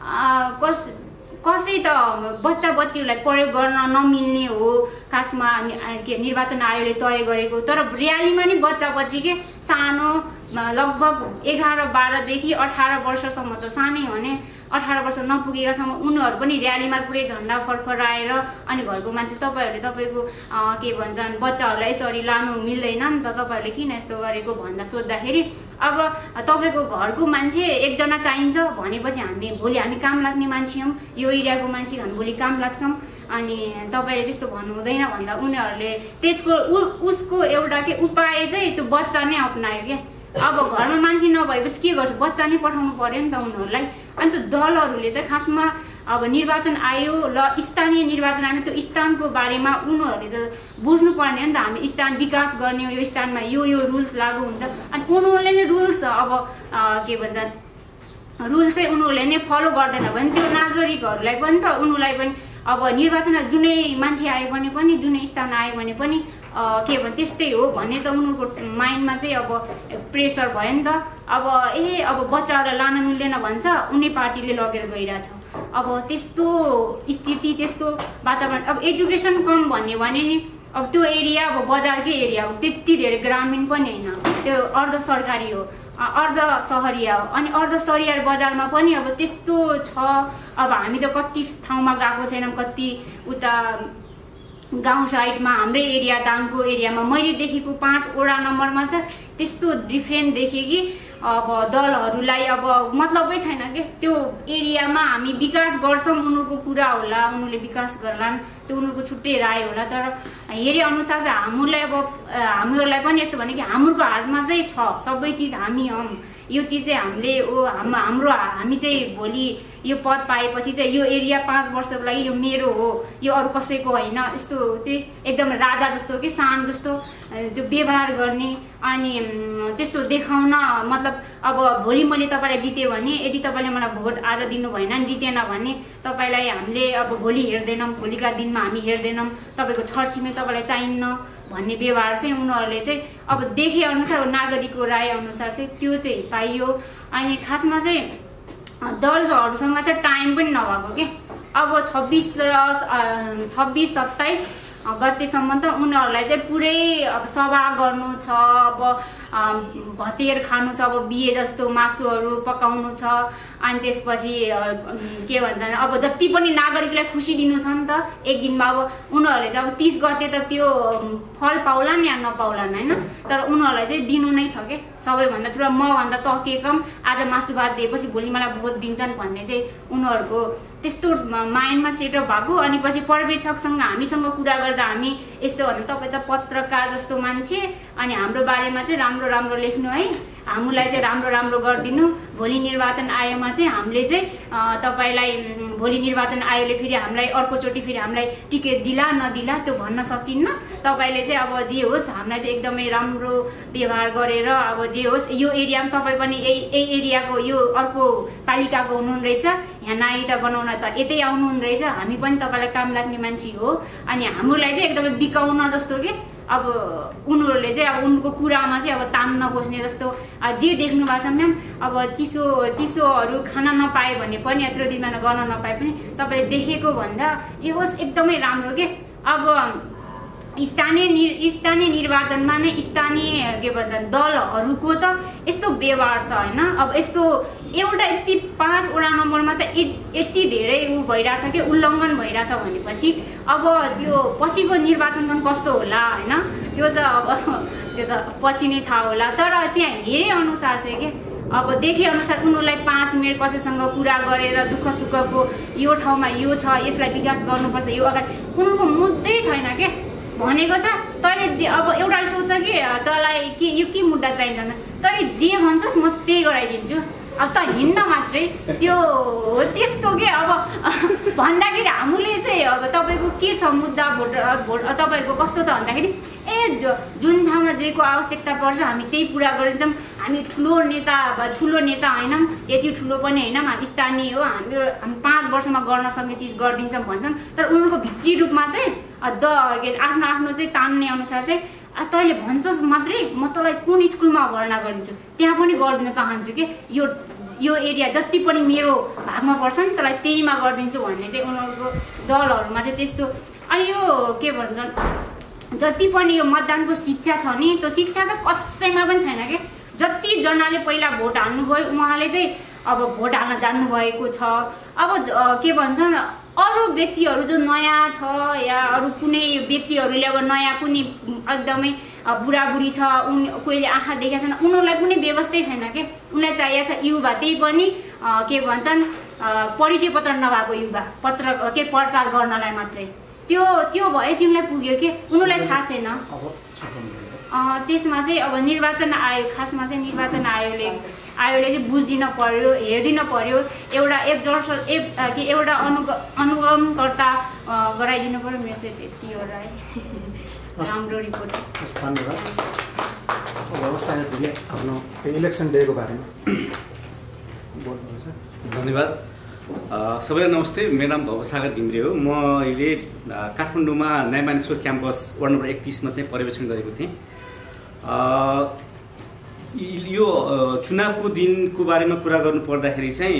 Speaker 5: कसै त बच्चा बच्चीहरूलाई प्रयोग गर्न नमिल्ने हो खासमा के निर्वाचन आयोगले तय गरेको। तर र्यालीमा नि बच्चा बच्ची के सानो लगभग 11-12 देखि 18 वर्षसम्म त सानै हो नि, 18 वर्ष नपुगेकासम्म उनीहरू पनि र्यालीमा पुरै झन्डा फडफडाएर अनि घरको मान्छे तपाईँको के भन्छन् बच्चाहरूलाई यसरी लानु मिल्दैन नि त, तपाईँहरूले किन यस्तो गरेको भन्दा सोद्धाखेरि अब तपाईँको घरको मान्छे एकजना चाहिन्छ भनेपछि भोलि हामी काम लाग्ने मान्छे हौँ, यो एरियाको मान्छे हामी भोलि काम लाग्छौँ। अनि तपाईँले त्यस्तो भन्नु हुँदैन भन्दा उनीहरूले उसको एउटा के उपाय चाहिँ त्यो बच्चा नै अप्नायो क्या। अब घरमा मान्छे नभएपछि के गर्छ, बच्चा नै पठाउनु पर्यो नि त उनीहरूलाई। अनि त्यो दलहरूले त खासमा अब निर्वाचन आयो ल स्थानीय निर्वाचन आयो त्यो स्थानको बारेमा उनीहरूले त बुझ्नुपर्ने हो नि त, हामी स्थान विकास गर्ने हो, यो स्थानमा यो रुल्स लागू हुन्छ। अनि उनीहरूले नै रुल्स अब के भन्छ रुल्स चाहिँ उनीहरूले नै फलो गर्दैन भने त्यो नागरिकहरूलाई पनि त उनीहरूलाई पनि अब निर्वाचन जुनै मान्छे आयो भने पनि जुनै स्थान आयो भने पनि के भन्छ त्यस्तै हो भन्ने त उनीहरूको माइन्डमा चाहिँ अब प्रेसर भयो नि त। अब बच्चाहरूलाई लान मिल्दैन भन्छ, उनी पार्टीले लगेर गइरहेछ। अब त्यस्तो स्थिति त्यस्तो वातावरण, अब एजुकेसन कम भन्ने भने नि अब त्यो एरिया अब बजारकै एरिया हो, त्यति धेरै ग्रामीण पनि होइन, त्यो अर्ध सरकारी हो, अर्ध सहरिया हो। अनि अर्ध सहरिया बजारमा पनि अब त्यस्तो छ। अब हामी त कति ठाउँमा गएको छैनौँ, कति उता गाउँ साइडमा हाम्रै एरिया दाङको एरियामा मैले देखेको 5 वडा नम्बरमा चाहिँ त्यस्तो डिफ्रेन्ट देखेँ कि अब दलहरूलाई अब मतलबै छैन के त्यो एरियामा हामी विकास गर्छौँ उनीहरूको कुरा होला, उनीहरूले विकास गर्लान् त्यो उनीहरूको छुट्टै राय होला। तर हेरे अनुसार चाहिँ हामीहरूलाई पनि यस्तो भने कि हाम्रो हातमा चाहिँ छ सबै चिज, हामी हौँ यो चिज चाहिँ हामी चाहिँ भोलि यो पद पाएपछि चाहिँ यो एरिया 5 वर्षको लागि यो मेरो हो, यो अरू कसैको होइन, यस्तो चाहिँ एकदम राजा जस्तो कि सान जस्तो त्यो व्यवहार गर्ने अनि त्यस्तो देखाउन। मतलब अब भोलि मैले तपाईँलाई जितेँ भने यदि तपाईँले मलाई भोट आज दिनु भएन नि जितेन भने तपाईँलाई हामीले अब भोलि हेर्दैनौँ, भोलिका दिनमा हामी हेर्दैनौँ, तपाईँको छरछिमेक तपाईँलाई चाहिन्न भन्ने व्यवहार चाहिँ उनीहरूले चाहिँ अब देखे अनुसार नागरिकको राय अनुसार चाहिँ त्यो चाहिँ पाइयो। अनि खासमा चाहिँ दलहरूसँग चाहिँ टाइम पनि नभएको के अब 26-27 गतेसम्म त उनीहरूलाई चाहिँ पुरै अब सभा गर्नु छ, अब भतेर खानु छ, अब बिहे जस्तो मासुहरू पकाउनु छ। अनि त्यसपछि के भन्छ अब जति पनि नागरिकलाई खुसी दिनु छ नि त एक दिनमा। अब उनीहरूले चाहिँ अब 30 गते त त्यो फल पाउलान् या नपाउलान् होइन, तर उनीहरूलाई चाहिँ दिनु नै छ के सबैभन्दा ठुलो। मभन्दा त के कम आज मासु भात दिएपछि भोलि मलाई भोट दिन्छन् भन्ने चाहिँ उनीहरूको त्यस्तो माइन्डमा सेटअप भएको। अनि पछि पर्यवेक्षकसँग हामीसँग कुरा गर्दा हामी यस्तो भन्दा तपाईँ त पत्रकार जस्तो मान्छे अनि हाम्रो बारेमा चाहिँ राम्रो राम्रो लेख्नु है, हामीलाई चाहिँ राम्रो राम्रो गरिदिनु, भोलि निर्वाचन आयोगमा चाहिँ हामीले चाहिँ तपाईँलाई भोलि निर्वाचन आयोगले फेरि हामीलाई अर्कोचोटि फेरि हामीलाई टिकट दिला नदिला त्यो भन्न सकिन्न। तपाईँले चाहिँ अब जे होस् हामीलाई चाहिँ एकदमै राम्रो व्यवहार गरेर अब जे होस् यो एरियामा तपाईँ पनि यही एरियाको यो अर्को पालिकाको हुनुहुने रहेछ, यहाँ नाइटा बनाउन त यतै आउनुहुने रहेछ, हामी पनि तपाईँलाई काम लाग्ने मान्छे हो। अनि हामीलाई चाहिँ एकदमै बिकाउन जस्तो के अब उनीहरूले चाहिँ अब उनको कुरामा चाहिँ अब तान्न खोज्ने जस्तो जे देख्नु भएको छ म्याम। अब चिसोहरू खान नपाए भने पनि यत्रो दिनमा गर्न नपाए पनि तपाईँले देखेको भन्दा जे होस् एकदमै राम्रो के। अब स्थानीय निर्वाचनमा नै स्थानीय के भन्छन् दलहरूको त यस्तो व्यवहार छ होइन। अब यस्तो एउटा यति 5 वडा नम्बरमा त यति धेरै भइरहेछ कि उल्लङ्घन भइरहेछ भनेपछि अब त्यो पछिको निर्वाचन कस्तो होला होइन, त्यो त अब त्यो त पछि नै थाहा होला। तर त्यहाँ हेरे अनुसार चाहिँ के अब देखे अनुसार उनीहरूलाई 5 मिनट कसैसँग कुरा गरेर दुःख सुखको यो ठाउँमा यो छ, यसलाई विकास गर्नुपर्छ, यो अगाडि उनीहरूको मुद्दै छैन के भनेको त। तैँले जे अब एउटाले सोध्छ कि तँलाई के यो के मुद्दा चाहिन्छ, तैँले जे भन्छस् म त्यही गराइदिन्छु। अब त हिँड्न मात्रै त्यो त्यस्तो के अब भन्दाखेरि हामीले चाहिँ अब तपाईँको के छ मुद्दा, भोट तपाईँहरूको कस्तो छ भन्दाखेरि जुन ठाउँमा जेको आवश्यकता पर्छ हामी त्यही पुरा गरिदिन्छौँ। हामी ठुलो नेता होइनौँ, यति ठुलो पनि होइनौँ, हामी स्थानीय हो, हामी 5 वर्षमा गर्न सक्ने चिज गरिदिन्छौँ भन्छन्। तर उनीहरूको भित्री रूपमा चाहिँ आफ्नो चाहिँ तान्ने अनुसार चाहिँ तैँले भन्छस् मात्रै म तँलाई कुन स्कुलमा भर्ना गरिदिन्छु त्यहाँ पनि गरिदिन चाहन्छु कि यो एरिया जति पनि मेरो भागमा पर्छ नि तँलाई त्यहीमा गरिदिन्छु भन्ने चाहिँ उनीहरूको दलहरूमा चाहिँ त्यस्तो। अनि यो के भन्छन् जति पनि यो मतदानको शिक्षा छ नि त्यो शिक्षा त कसैमा पनि छैन क्या। जतिजनाले पहिला भोट हाल्नुभयो उहाँले चाहिँ अब भोट हाल्न जान्नुभएको छ। अब के भन्छन् अरू व्यक्तिहरू जो नयाँ छ या अरू कुनै व्यक्तिहरूले अब नयाँ कुनै एकदमै बुढाबुढी छ कोहीले आँखा देखेको छैन उनीहरूलाई कुनै व्यवस्थै छैन के। उनीलाई चाहिएको छ युवा, त्यही पनि के भन्छन् परिचय पत्र नभएको युवा के प्रचार गर्नलाई मात्रै त्यो भए तिमीलाई पुग्यो के उनीहरूलाई थाहा छैन। त्यसमा चाहिँ अब निर्वाचन आयोग खासमा चाहिँ निर्वाचन आयोगले चाहिँ बुझिदिन पर्यो, हेरिदिन पर्यो, एउटा अनुगमनकर्ता गराइदिनु पर्यो। मेरो चाहिँ त्यति हो राम्रो रिपोर्ट।
Speaker 2: धन्यवाद। अब सायदले आफ्नो इलेक्सन डेको बारेमा बोल्नुहुन्छ।
Speaker 3: धन्यवाद। सबैलाई नमस्ते, मेरो नाम भवसागर घिमिरे हो। म अहिले काठमाडौँमा नयामानेश्वर क्याम्पस वार्ड नम्बर 31मा चाहिँ पर्यवेक्षण गरेको थिएँ। यो चुनावको दिनको बारेमा कुरा गर्नु पर्दाखेरि चाहिँ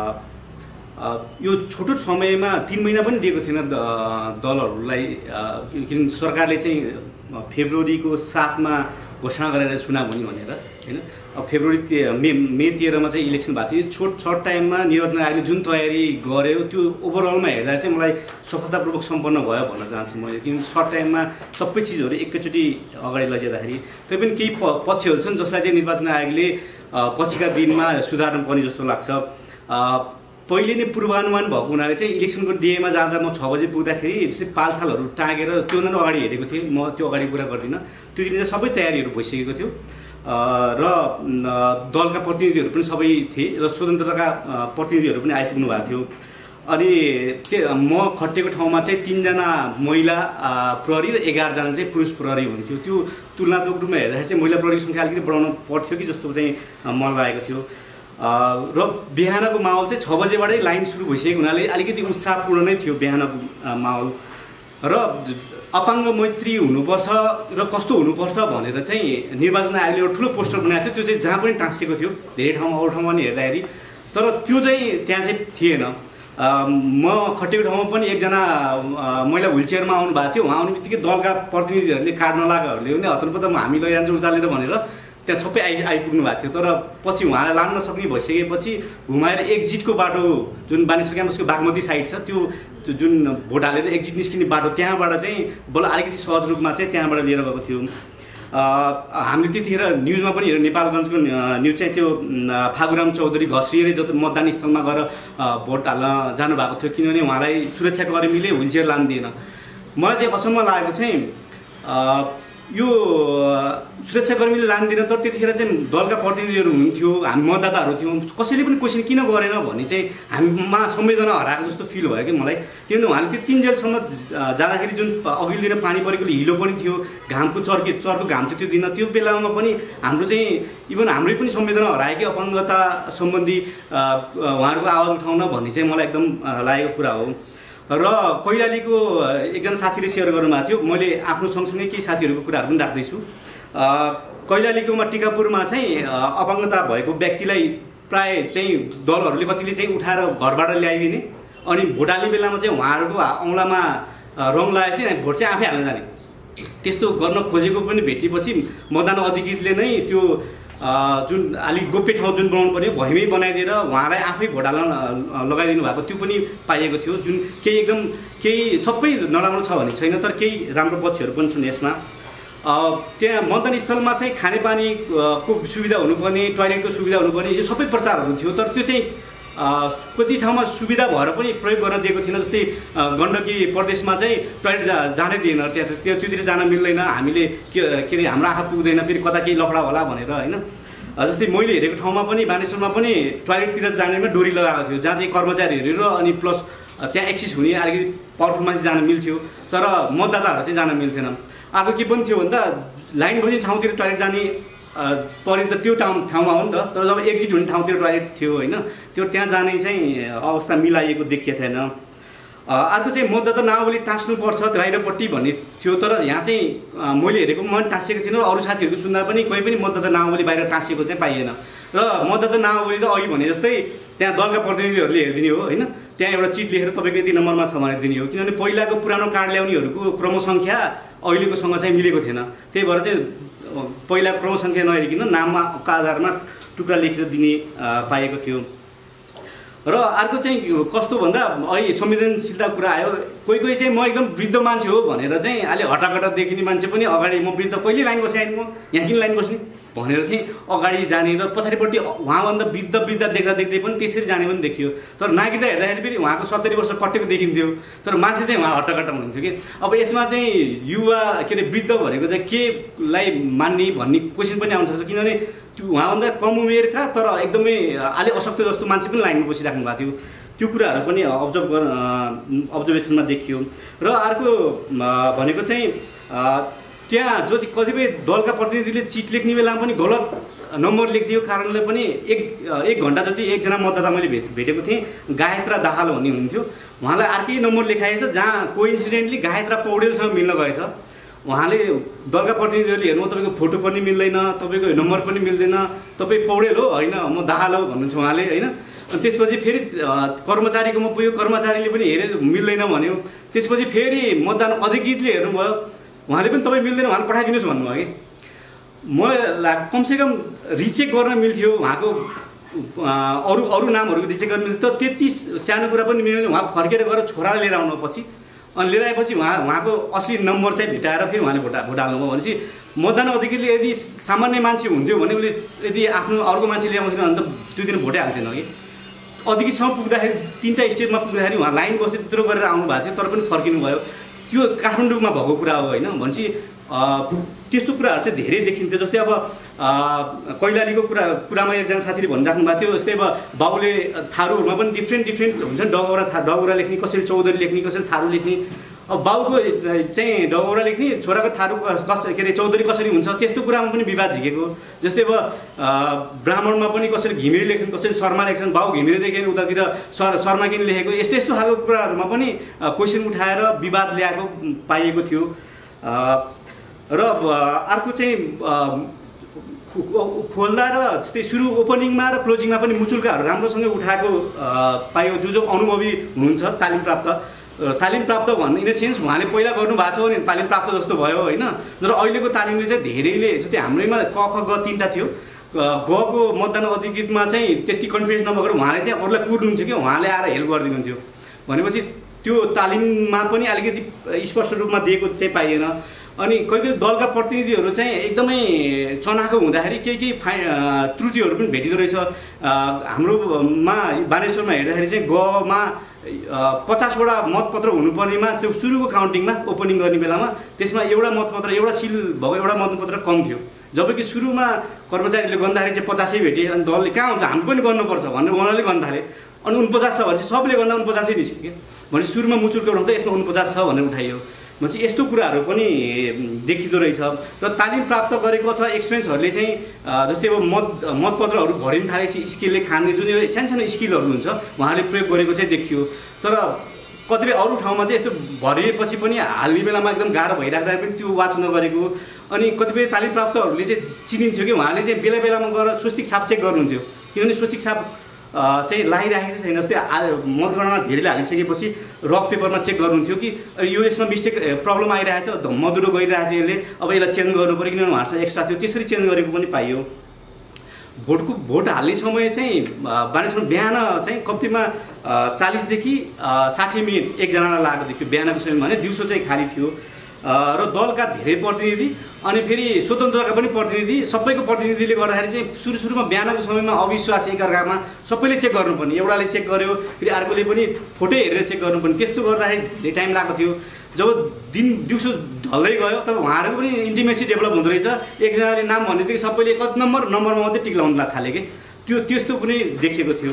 Speaker 3: यो छोटो समयमा 3 महिना पनि दिएको थिएन दलहरूलाई, किन सरकारले चाहिँ फेब्रुअरीको 7मा घोषणा गरेर चुनाव हुने भनेर होइन। अब फेब्रुअरी मे 13मा चाहिँ इलेक्सन भएको थियो। सर्ट टाइममा निर्वाचन आयोगले जुन तयारी गर्यो त्यो ओभरअलमा हेर्दा चाहिँ मलाई सफलतापूर्वक सम्पन्न भयो भन्न चाहन्छु मैले। किन सर्ट टाइममा सबै चिजहरू एकैचोटि अगाडि लैजाँदाखेरि त्यही पनि केही पक्षहरू छन् जसलाई चाहिँ निर्वाचन आयोगले पछिका दिनमा सुधार्नु पर्ने जस्तो लाग्छ। पहिले नै पूर्वानुमान भएको हुनाले चाहिँ इलेक्सनको डेमा जाँदा म 6 बजे पुग्दाखेरि जस्तै पालसालहरू टाँगेर त्योभन्दा अगाडि हेरेको थिएँ। म त्यो अगाडि कुरा गर्दिनँ। त्यो दिन चाहिँ सबै तयारीहरू भइसकेको थियो र दलका प्रतिनिधिहरू पनि सबै थिए र स्वतन्त्रताका प्रतिनिधिहरू पनि आइपुग्नु भएको थियो। अनि म खटेको ठाउँमा चाहिँ 3 जना महिला प्रहरी र 11 जना चाहिँ पुरुष प्रहरी हुन्थ्यो। त्यो तुलनात्मक रूपमा हेर्दाखेरि चाहिँ महिला प्रहरीको सङ्ख्या अलिकति बढाउनु पर्थ्यो कि जस्तो चाहिँ मलाई लागेको थियो। र बिहानको माहौल चाहिँ 6 बजेबाटै लाइन सुरु भइसकेको हुनाले अलिकति उत्साहपूर्ण नै थियो बिहानको माहौल। र अपाङ्ग मैत्री हुनुपर्छ र कस्तो हुनुपर्छ भनेर चाहिँ निर्वाचन आयोगले एउटा ठुलो पोस्टर बनाएको थियो। त्यो चाहिँ जहाँ पनि टाँसिएको थियो, धेरै ठाउँमा अरू ठाउँमा पनि हेर्दाखेरि, तर त्यो चाहिँ त्यहाँ चाहिँ थिएन। म खटेको ठाउँमा पनि एकजना महिला व्हिलचेयरमा आउनु भएको थियो। उहाँ आउने बित्तिकै दलका प्रतिनिधिहरूले कार्ड नलागहरूले पनि हतपत हामी लैजान्छौँ उचालेर भनेर त्यहाँ सबै आइपुग्नु भएको थियो। तर पछि उहाँलाई लान नसक्ने भइसकेपछि घुमाएर एक्जिटको बाटो जुन बानेश्वर क्याम्पसको बागमती साइड छ त्यो जुन भोट हालेर एक्जिट निस्किने बाटो त्यहाँबाट चाहिँ बल्ल अलिकति सहज रूपमा चाहिँ त्यहाँबाट लिएर गएको थियो। हामीले त्यतिखेर न्युजमा पनि हेऱ्यौँ, नेपालगञ्जको न्युज चाहिँ त्यो फागुराम चौधरी घस्रिएर जति मतदान स्थलमा गएर भोट हाल्न जानुभएको थियो किनभने उहाँलाई सुरक्षाकर्मीले व्हिलचेयर लानु दिएन। मलाई चाहिँ अचम्म लागेको चाहिँ यो सुरक्षाकर्मीले लानु दिएन, तर त्यतिखेर चाहिँ दलका प्रतिनिधिहरू हुन्थ्यो, हामी मतदाताहरू थियौँ, कसैले पनि क्वेसन किन गरेन भन्ने चाहिँ हामीमा संवेदना हराएको जस्तो फिल भयो कि मलाई। किनभने उहाँले त्यो 3 जेलसम्म जाँदाखेरि जुन अघिल्लो दिन पानी परेकोले हिलो पनि थियो, घामको चर्को घाम थियो त्यो दिन, त्यो बेलामा पनि हाम्रो चाहिँ इभन हाम्रै पनि संवेदना हरायो कि अपाङ्गता सम्बन्धी उहाँहरूको आवाज उठाउन भन्ने चाहिँ मलाई एकदम लागेको कुरा हो। र कैलालीको एकजना साथीले सेयर गर्नुभएको थियो, मैले आफ्नो सँगसँगै केही साथीहरूको कुराहरू पनि राख्दैछु। कैलालीकोमा टिकापुरमा चाहिँ अपाङ्गता भएको व्यक्तिलाई प्राय चाहिँ दलहरूले कतिले चाहिँ उठाएर घरबाट ल्याइदिने, अनि भोट हाल्ने बेलामा चाहिँ उहाँहरूको औँलामा रङ लगाएपछि भोट चाहिँ आफै हाल्न जाने। त्यस्तो गर्न खोजेको पनि भेटेपछि मतदान अधिकृतले नै त्यो जुन अलिक गोप्य ठाउँ जुन बनाउनु पर्यो भयमै बनाइदिएर उहाँलाई आफै भोट हाल्न लगाइदिनु भएको त्यो पनि पाइएको थियो। जुन केही सबै नराम्रो छ भने छैन, तर केही राम्रो पक्षहरू पनि छन् यसमा। त्यहाँ मतदान स्थलमा चाहिँ खानेपानीको सुविधा हुनुपर्ने, टोयलेटको सुविधा हुनुपर्ने, यो सबै प्रचारहरू थियो। तर त्यो चाहिँ कति ठाउँमा सुविधा भएर पनि प्रयोग गर्न दिएको थिएन। जस्तै गण्डकी प्रदेशमा चाहिँ टोयलेट जानै दिएन, त्योतिर जान मिल्दैन, हामीले के अरे हाम्रो आँखा पुग्दैन, फेरि कता केही लफडा होला भनेर होइन। जस्तै मैले हेरेको ठाउँमा पनि बानेश्वरमा पनि टोयलेटतिर जानेमा डोरी लगाएको थियो, जहाँ चाहिँ कर्मचारीहरू र अनि प्लस त्यहाँ एक्सेस हुने अलिकति पावरफुल मान्छे जान मिल्थ्यो, तर मतदाताहरू चाहिँ जान मिल्थेन। अर्को के पनि थियो भन्दा लाइन बस्ने ठाउँतिर टोयलेट जाने पर्यन्त त्यो ठाउँमा हो नि त, तर जब एक्जिट हुने ठाउँतिर टोयलेट थियो होइन, त्यो त्यहाँ जाने चाहिँ अवस्था मिलाइएको देखिएको थिएन। अर्को चाहिँ मतदाता नावली टाँस्नुपर्छ बाहिरपट्टि भन्ने थियो, तर यहाँ चाहिँ मैले हेरेको मन टाँसिएको थिएन र अरू साथीहरूको सुन्दा पनि कोही पनि मतदाता नावली बाहिर टाँसिएको चाहिँ पाइएन। र मतदाता नावली त अघि भने जस्तै त्यहाँ दलका प्रतिनिधिहरूले हेरिदिने हो होइन, त्यहाँ एउटा चिट लेखेर तपाईँको यति नम्बरमा छ भनेर दिने हो, किनभने पहिलाको पुरानो कार्ड ल्याउनेहरूको क्रमसङ्ख्या अहिलेकोसँग चाहिँ मिलेको थिएन। त्यही भएर चाहिँ पहिला क्रमसङ्ख्या नहेरिकन नाममा आधारमा टुक्रा लेखेर दिने पाएको थियो। र अर्को चाहिँ कस्तो भन्दा अहिले संवेदनशीलता कुरा आयो, कोही चाहिँ म एकदम वृद्ध मान्छे हो भनेर चाहिँ अलि हटाकटा देखिने मान्छे पनि अगाडि म वृद्ध कहिले लाइन बसाएँ म यहाँ किन लाइन बस्ने भनेर चाहिँ अगाडि जाने र पछाडिपट्टि उहाँभन्दा वृद्ध देख्दा देख्दै पनि त्यसरी जाने पनि देखियो। तर नागरिकता हेर्दाखेरि फेरि उहाँको 70 वर्ष कटेको देखिन्थ्यो, तर मान्छे चाहिँ उहाँ हट्टाकट्टा हुनुहुन्थ्यो कि। अब यसमा चाहिँ युवा के अरे वृद्ध भनेको चाहिँ केलाई मान्ने भन्ने क्वेसन पनि आउन सक्छ, किनभने त्यो उहाँभन्दा कम उमेरका तर एकदमै अलि अशक्त जस्तो मान्छे पनि लाइनमा बसिराख्नु भएको थियो। त्यो कुराहरू पनि अब्जर्भेसनमा देखियो। र अर्को भनेको चाहिँ त्यहाँ जति कतिपय दलका प्रतिनिधिले चिट लेख्ने बेलामा पनि गलत नम्बर लेखिदियो कारणले पनि एक घन्टा जति एकजना मतदाता मैले भेटेको थिएँ, गायत्रा दाहाल भन्ने हुनुहुन्थ्यो, उहाँलाई अर्कै नम्बर लेखाएछ जहाँ कोइन्सिडेन्टली गायत्रा पौडेलसँग मिल्न गएछ। उहाँले दलका प्रतिनिधिहरूले हेर्नु तपाईँको फोटो पनि मिल्दैन, तपाईँको नम्बर पनि मिल्दैन, तपाईँ पौडेल हो होइन म दाहाल हो भन्नुहुन्छ उहाँले होइन। अनि त्यसपछि फेरि कर्मचारीकोमा पुग्यो, कर्मचारीले पनि हेरे मिल्दैन भन्यो। त्यसपछि फेरि मतदान अधिकृतले हेर्नुभयो, उहाँले पनि तपाईँ मिल्दैन उहाँले पठाइदिनुहोस् भन्नुभयो कि। मलाई कमसेकम रिचेक गर्न मिल्थ्यो, उहाँको अरू नामहरूको रिचेक गर्न मिल्थ्यो। तर त्यति सानो कुरा पनि मिल्दैन। उहाँ फर्केर गएर छोरालाई लिएर आउनु पछि, अनि लिएर आएपछि उहाँको असली नम्बर चाहिँ भेटाएर फेरि उहाँले भोट हाल्नुभयो भनेपछि मतदान अधिकृतले यदि सामान्य मान्छे हुन्थ्यो भने उसले यदि आफ्नो अर्को मान्छे ल्याउँथेन भने त त्यो दिन भोटै हाल्थेन कि। अधिकृतसम्म पुग्दाखेरि 3टा स्टेपमा पुग्दाखेरि उहाँ लाइन बसेर त्यत्रो गरेर आउनु भएको थियो, तर पनि फर्किनु भयो। त्यो काठमाडौँमा भएको कुरा हो होइन। भनेपछि त्यस्तो कुराहरू चाहिँ धेरै देखिन्थ्यो। जस्तै अब कैलालीको कुरामा एकजना साथीले भनिराख्नु भएको थियो, जस्तै अब बाबुले थारूहरूमा पनि डिफ्रेन्ट हुन्छ नि, डगौरा लेख्ने, कसरी चौधरी लेख्ने, कसरी थारू लेख्ने। अब बाबुको चाहिँ डगौरा लेख्ने, छोराको थारू के अरे चौधरी कसरी हुन्छ, त्यस्तो कुरामा पनि विवाद झिकेको। जस्तै अब ब्राह्मणमा पनि कसरी घिमिरे लेख्छन्, कसरी शर्मा लेख्छन्, बाबु घिमिरेदेखि उतातिर शर्मा किन लेखेको, यस्तो खालको कुराहरूमा पनि क्वेसन उठाएर विवाद ल्याएको पाइएको थियो। र अर्को चाहिँ खोल्दा र जस्तै सुरु ओपनिङमा र क्लोजिङमा पनि मुचुल्काहरू राम्रोसँग उठाएको पाइयो। जो अनुभवी हुनुहुन्छ तालिम प्राप्त भन्ने इन द सेन्स उहाँले पहिला गर्नुभएको छ भने तालिम प्राप्त जस्तो भयो होइन। तर अहिलेको तालिमले चाहिँ धेरैले जस्तै हाम्रैमा क ख ग 3टा थियो, गको मतदान अधिकृतमा चाहिँ त्यति कन्फिडेन्स नभएर उहाँले चाहिँ अरूलाई कुर्नुहुन्थ्यो कि उहाँले आएर हेल्प गरिदिनुहुन्थ्यो। भनेपछि त्यो तालिममा पनि अलिकति स्पष्ट रूपमा दिएको चाहिँ पाइएन। अनि कहिले दलका प्रतिनिधिहरू चाहिँ एकदमै चनाखो हुँदाखेरि केही त्रुटिहरू पनि भेटिँदो रहेछ। हाम्रोमा बानेश्वरमा हेर्दाखेरि चाहिँ गमा 50वटा मतपत्र हुनुपर्नेमा त्यो सुरुको काउन्टिङमा ओपनिङ गर्ने बेलामा त्यसमा एउटा मतपत्र, एउटा सिल भएको एउटा मतपत्र कम थियो। जबकि सुरुमा कर्मचारीले गर्दाखेरि चाहिँ 50 भेटे, अनि दलले कहाँ हुन्छ हामी पनि गर्नुपर्छ भनेर उनीहरूले गर्न थाले। अनि 49 छ भनेपछि सबले गर्दा 49 निस्क्यो कि। भनेपछि सुरुमा मुचुल्को उठाउँदा यसमा 49 छ भनेर उठाइयो। भनेपछि यस्तो कुराहरू पनि देखिँदो रहेछ। र तालिम प्राप्त गरेको अथवा एक्सपिरियन्सहरूले चाहिँ जस्तै अब मतपत्रहरू भरिन थालेपछि स्किलले खाने जुन यो सानो स्किलहरू हुन्छ उहाँले प्रयोग गरेको चाहिँ देखियो। तर कतिपय अरू ठाउँमा चाहिँ यस्तो भरिएपछि पनि हाल्ने बेलामा एकदम गाह्रो भइराख्दा पनि त्यो वाच नगरेको। अनि कतिपय तालिम प्राप्तहरूले चाहिँ चिनिन्थ्यो कि उहाँले चाहिँ बेला बेलामा गएर स्वस्तिक छाप चेक गर्नुहुन्थ्यो, किनभने स्वस्तिक छाप चाहिँ लगाइराखेको छैन। जस्तै मतगणना धेरैले हालिसकेपछि रक पेपरमा चेक गर्नुहुन्थ्यो कि यो यसमा मिस्टेक प्रब्लम आइरहेछ, मधुरो गइरहेछ, यसले अब यसलाई चेन्ज गर्नु पऱ्यो किनभने उहाँहरूसँग एक्स्ट्रा थियो, त्यसरी चेन्ज गरेको पनि पाइयो। भोट हाल्ने समय चाहिँ मानिसहरू बिहान चाहिँ कम्तीमा 40 देखि 60 मिनट एकजनालाई लागेको देखियो बिहानको समयमा भने, दिउँसो चाहिँ खाली थियो। र दलका धेरै प्रतिनिधि अनि फेरि स्वतन्त्रका पनि प्रतिनिधि, सबैको प्रतिनिधिले गर्दाखेरि चाहिँ सुरुमा बिहानको समयमा अविश्वास एकअर्कामा सबैले चेक गर्नुपर्ने, एउटाले चेक गर्यो फेरि अर्कोले पनि फोटो हेरेर चेक गर्नुपर्ने, त्यस्तो गर्दाखेरि धेरै टाइम लागेको थियो। जब दिउँसो ढल्दै गयो तब उहाँहरूको पनि इन्टिमेसी डेभलप हुँदो रहेछ। एकजनाले नाम भन्नेदेखि सबैले कति नम्बरमा मात्रै टिक लाउन थाले कि त्यस्तो पनि देखिएको थियो।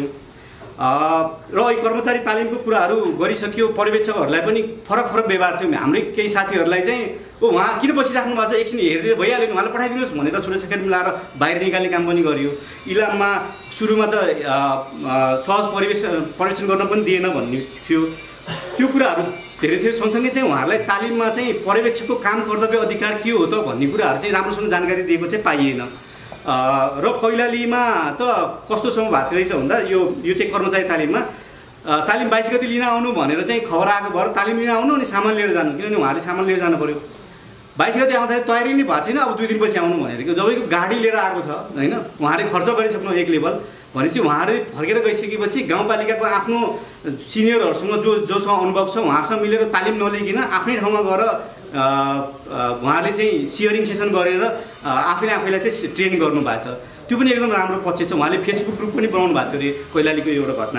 Speaker 3: र कर्मचारी तालिमको कुराहरू गरिसक्यो। पर्यवेक्षकहरूलाई पनि फरक व्यवहार थियो। हाम्रै केही साथीहरूलाई चाहिँ उहाँ किन बसिराख्नु भएको छ, एकछिन हेरेर भइहाल्यो नि, उहाँलाई पठाइदिनुहोस् भनेर छोराछोरी मिलाएर बाहिर निकाल्ने काम पनि गरियो। इलाममा सुरुमा त सहज पर्यवेक्षण गर्न पनि दिएन भन्ने थियो। त्यो कुराहरू धेरै थियो। सँगसँगै चाहिँ उहाँहरूलाई तालिममा चाहिँ पर्यवेक्षकको काम कर्तव्य अधिकार के हो त भन्ने कुराहरू चाहिँ राम्रोसँग जानकारी दिएको चाहिँ पाइएन। र कैलालीमा त कस्तोसम्म भएको रहेछ भन्दा यो चाहिँ कर्मचारी तालिममा तालिम 22 गति लिन आउनु भनेर चाहिँ खबर आएको भएर तालिम लिन आउनु अनि सामान लिएर जानु, किनभने उहाँले सामान लिएर जानु पऱ्यो। 22 गति आउँदाखेरि तयारी नै भएको छैन, अब 2 दिनपछि आउनु भनेर जबको गाडी लिएर आएको छ होइन, उहाँले खर्च गरिसक्नु एक लेभल भनेपछि उहाँहरूले फर्केर गइसकेपछि गाउँपालिकाको आफ्नो सिनियरहरूसँग जोसँग अनुभव छ उहाँहरूसँग मिलेर तालिम नलिकन आफ्नै ठाउँमा गएर उहाँले चाहिँ सियरिङ सेसन गरेर आफैलाई चाहिँ ट्रेन गर्नुभएको छ। त्यो पनि एकदम राम्रो पक्ष छ। उहाँले फेसबुक ग्रुप पनि बनाउनु भएको थियो अरे कैलालीको एउटा घटना।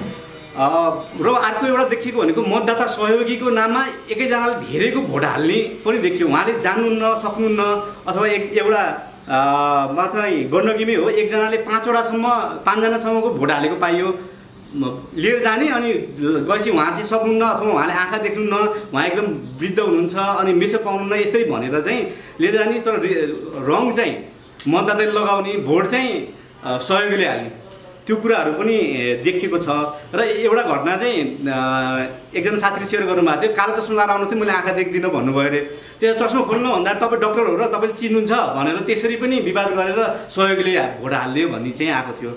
Speaker 3: र अर्को एउटा देखिएको भनेको मतदाता सहयोगीको नाममा एकैजनाले धेरैको भोट हाल्ने पनि देखियो। उहाँले जान्नुहुन्न सक्नुहुन्न अथवा एउटा मा चाहिँ गण्डकीमै हो, एकजनाले 5जनासम्मको भोट हालेको पाइयो। लिएर जाने अनि गएपछि उहाँ चाहिँ सक्नुहुन्न अथवा उहाँले आँखा देख्नुहुन्न, उहाँ एकदम वृद्ध हुनुहुन्छ अनि मेसो पाउनुहुन्न यसरी भनेर चाहिँ लिएर जाने, तर रङ चाहिँ मतदाताले लगाउने, भोट चाहिँ सहयोगीले हाल्ने, त्यो कुराहरू पनि देखिएको छ। र एउटा घटना चाहिँ एकजना साथीले सेयर गर्नुभएको थियो, कालो चस्मा लगाएर आउनु थियो, मैले आँखा देख्दिनँ भन्नुभयो अरे। त्यो चस्मा खोल्नु भन्दा तपाईँ डक्टर हो र तपाईँले चिन्नुहुन्छ भनेर त्यसरी पनि विवाद गरेर सहयोगीले भोट हालिदियो भन्ने चाहिँ आएको थियो।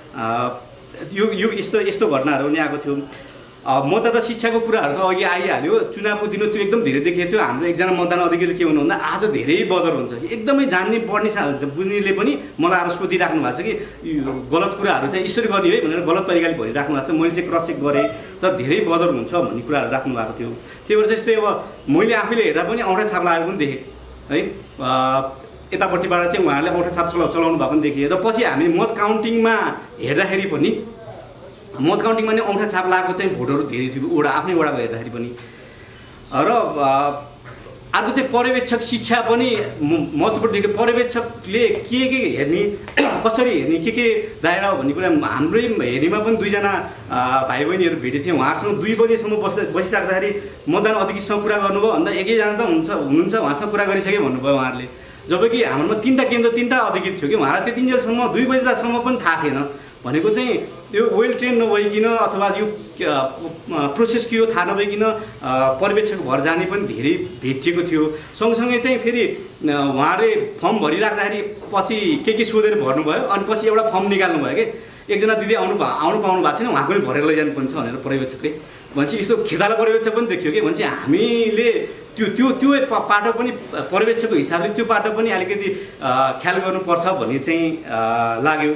Speaker 3: यो यस्तो घटनाहरू पनि आएको थियो। मतदाता शिक्षाको कुराहरू त अघि आइहाल्यो। चुनावको दिन त्यो एकदम धेरै देखिएको थियो। हाम्रो एकजना मतदान अधिकारीले के भन्नु भन्दा आज धेरै बदर हुन्छ, एकदमै जान्ने पढ्ने बुझ्नेले पनि मलाई आएर सोधिराख्नु भएको छ कि गलत कुराहरू चाहिँ यसरी गर्ने है भनेर गलत तरिकाले भनिराख्नु भएको छ। मैले चाहिँ क्रस चेक गरेँ तर धेरै बदर हुन्छ भन्ने कुराहरू राख्नु भएको थियो। त्यही भएर जस्तै अब मैले आफैले हेर्दा पनि औँठा छाप लागेको पनि देखेँ है, यतापट्टिबाट चाहिँ उहाँहरूले औँठा छाप चलाउनु भएको पनि देखेँ। र पछि हामी मत काउन्टिङमा हेर्दाखेरि पनि मत काउन्टिङमा नै औँठा छाप लागेको चाहिँ भोटहरू धेरै थियो आफ्नै वडाको हेर्दाखेरि पनि। र अर्को चाहिँ पर्यवेक्षक शिक्षा पनि महत्त्वपूर्ण देखियो। पर्यवेक्षकले के हेर्ने, कसरी हेर्ने, के दायरा हो भन्ने कुरा हाम्रै हेर्नेमा पनि 2जना भाइ बहिनीहरू भेटेको थियौँ। उहाँहरूसँग 2 बजेसम्म बसिसक्दाखेरि मतदान अधिकारीसँग कुरा गर्नुभयो भन्दा एकैजना त हुनुहुन्छ उहाँसँग कुरा गरिसके भन्नुभयो उहाँहरूले। जबकि हाम्रोमा 3टा केन्द्र 3टा अधिकृत थियो कि उहाँलाई त्यतिन्जेलसम्म 2 बजेसम्म पनि थाहा थिएन भनेको चाहिँ यो वेल ट्रेन नभइकन अथवा यो प्रोसेस के हो थाहा नभइकन पर्यवेक्षक भएर जाने पनि धेरै भेटिएको थियो। सँगसँगै चाहिँ फेरि उहाँले फर्म भरिराख्दाखेरि पछि के सोधेर भर्नुभयो अनि पछि एउटा फर्म निकाल्नु भयो कि एकजना दिदी आउनु पाउनु भएको छैन, उहाँको पनि भरेर लैजानुपर्छ भनेर पर्यवेक्षकले भनेपछि यस्तो खेताला पर्यवेक्षक पनि देखियो कि भनेपछि हामीले त्यो पाटो पनि पर्यवेक्षकको हिसाबले त्यो पाटो पनि अलिकति ख्याल गर्नुपर्छ भन्ने चाहिँ लाग्यो।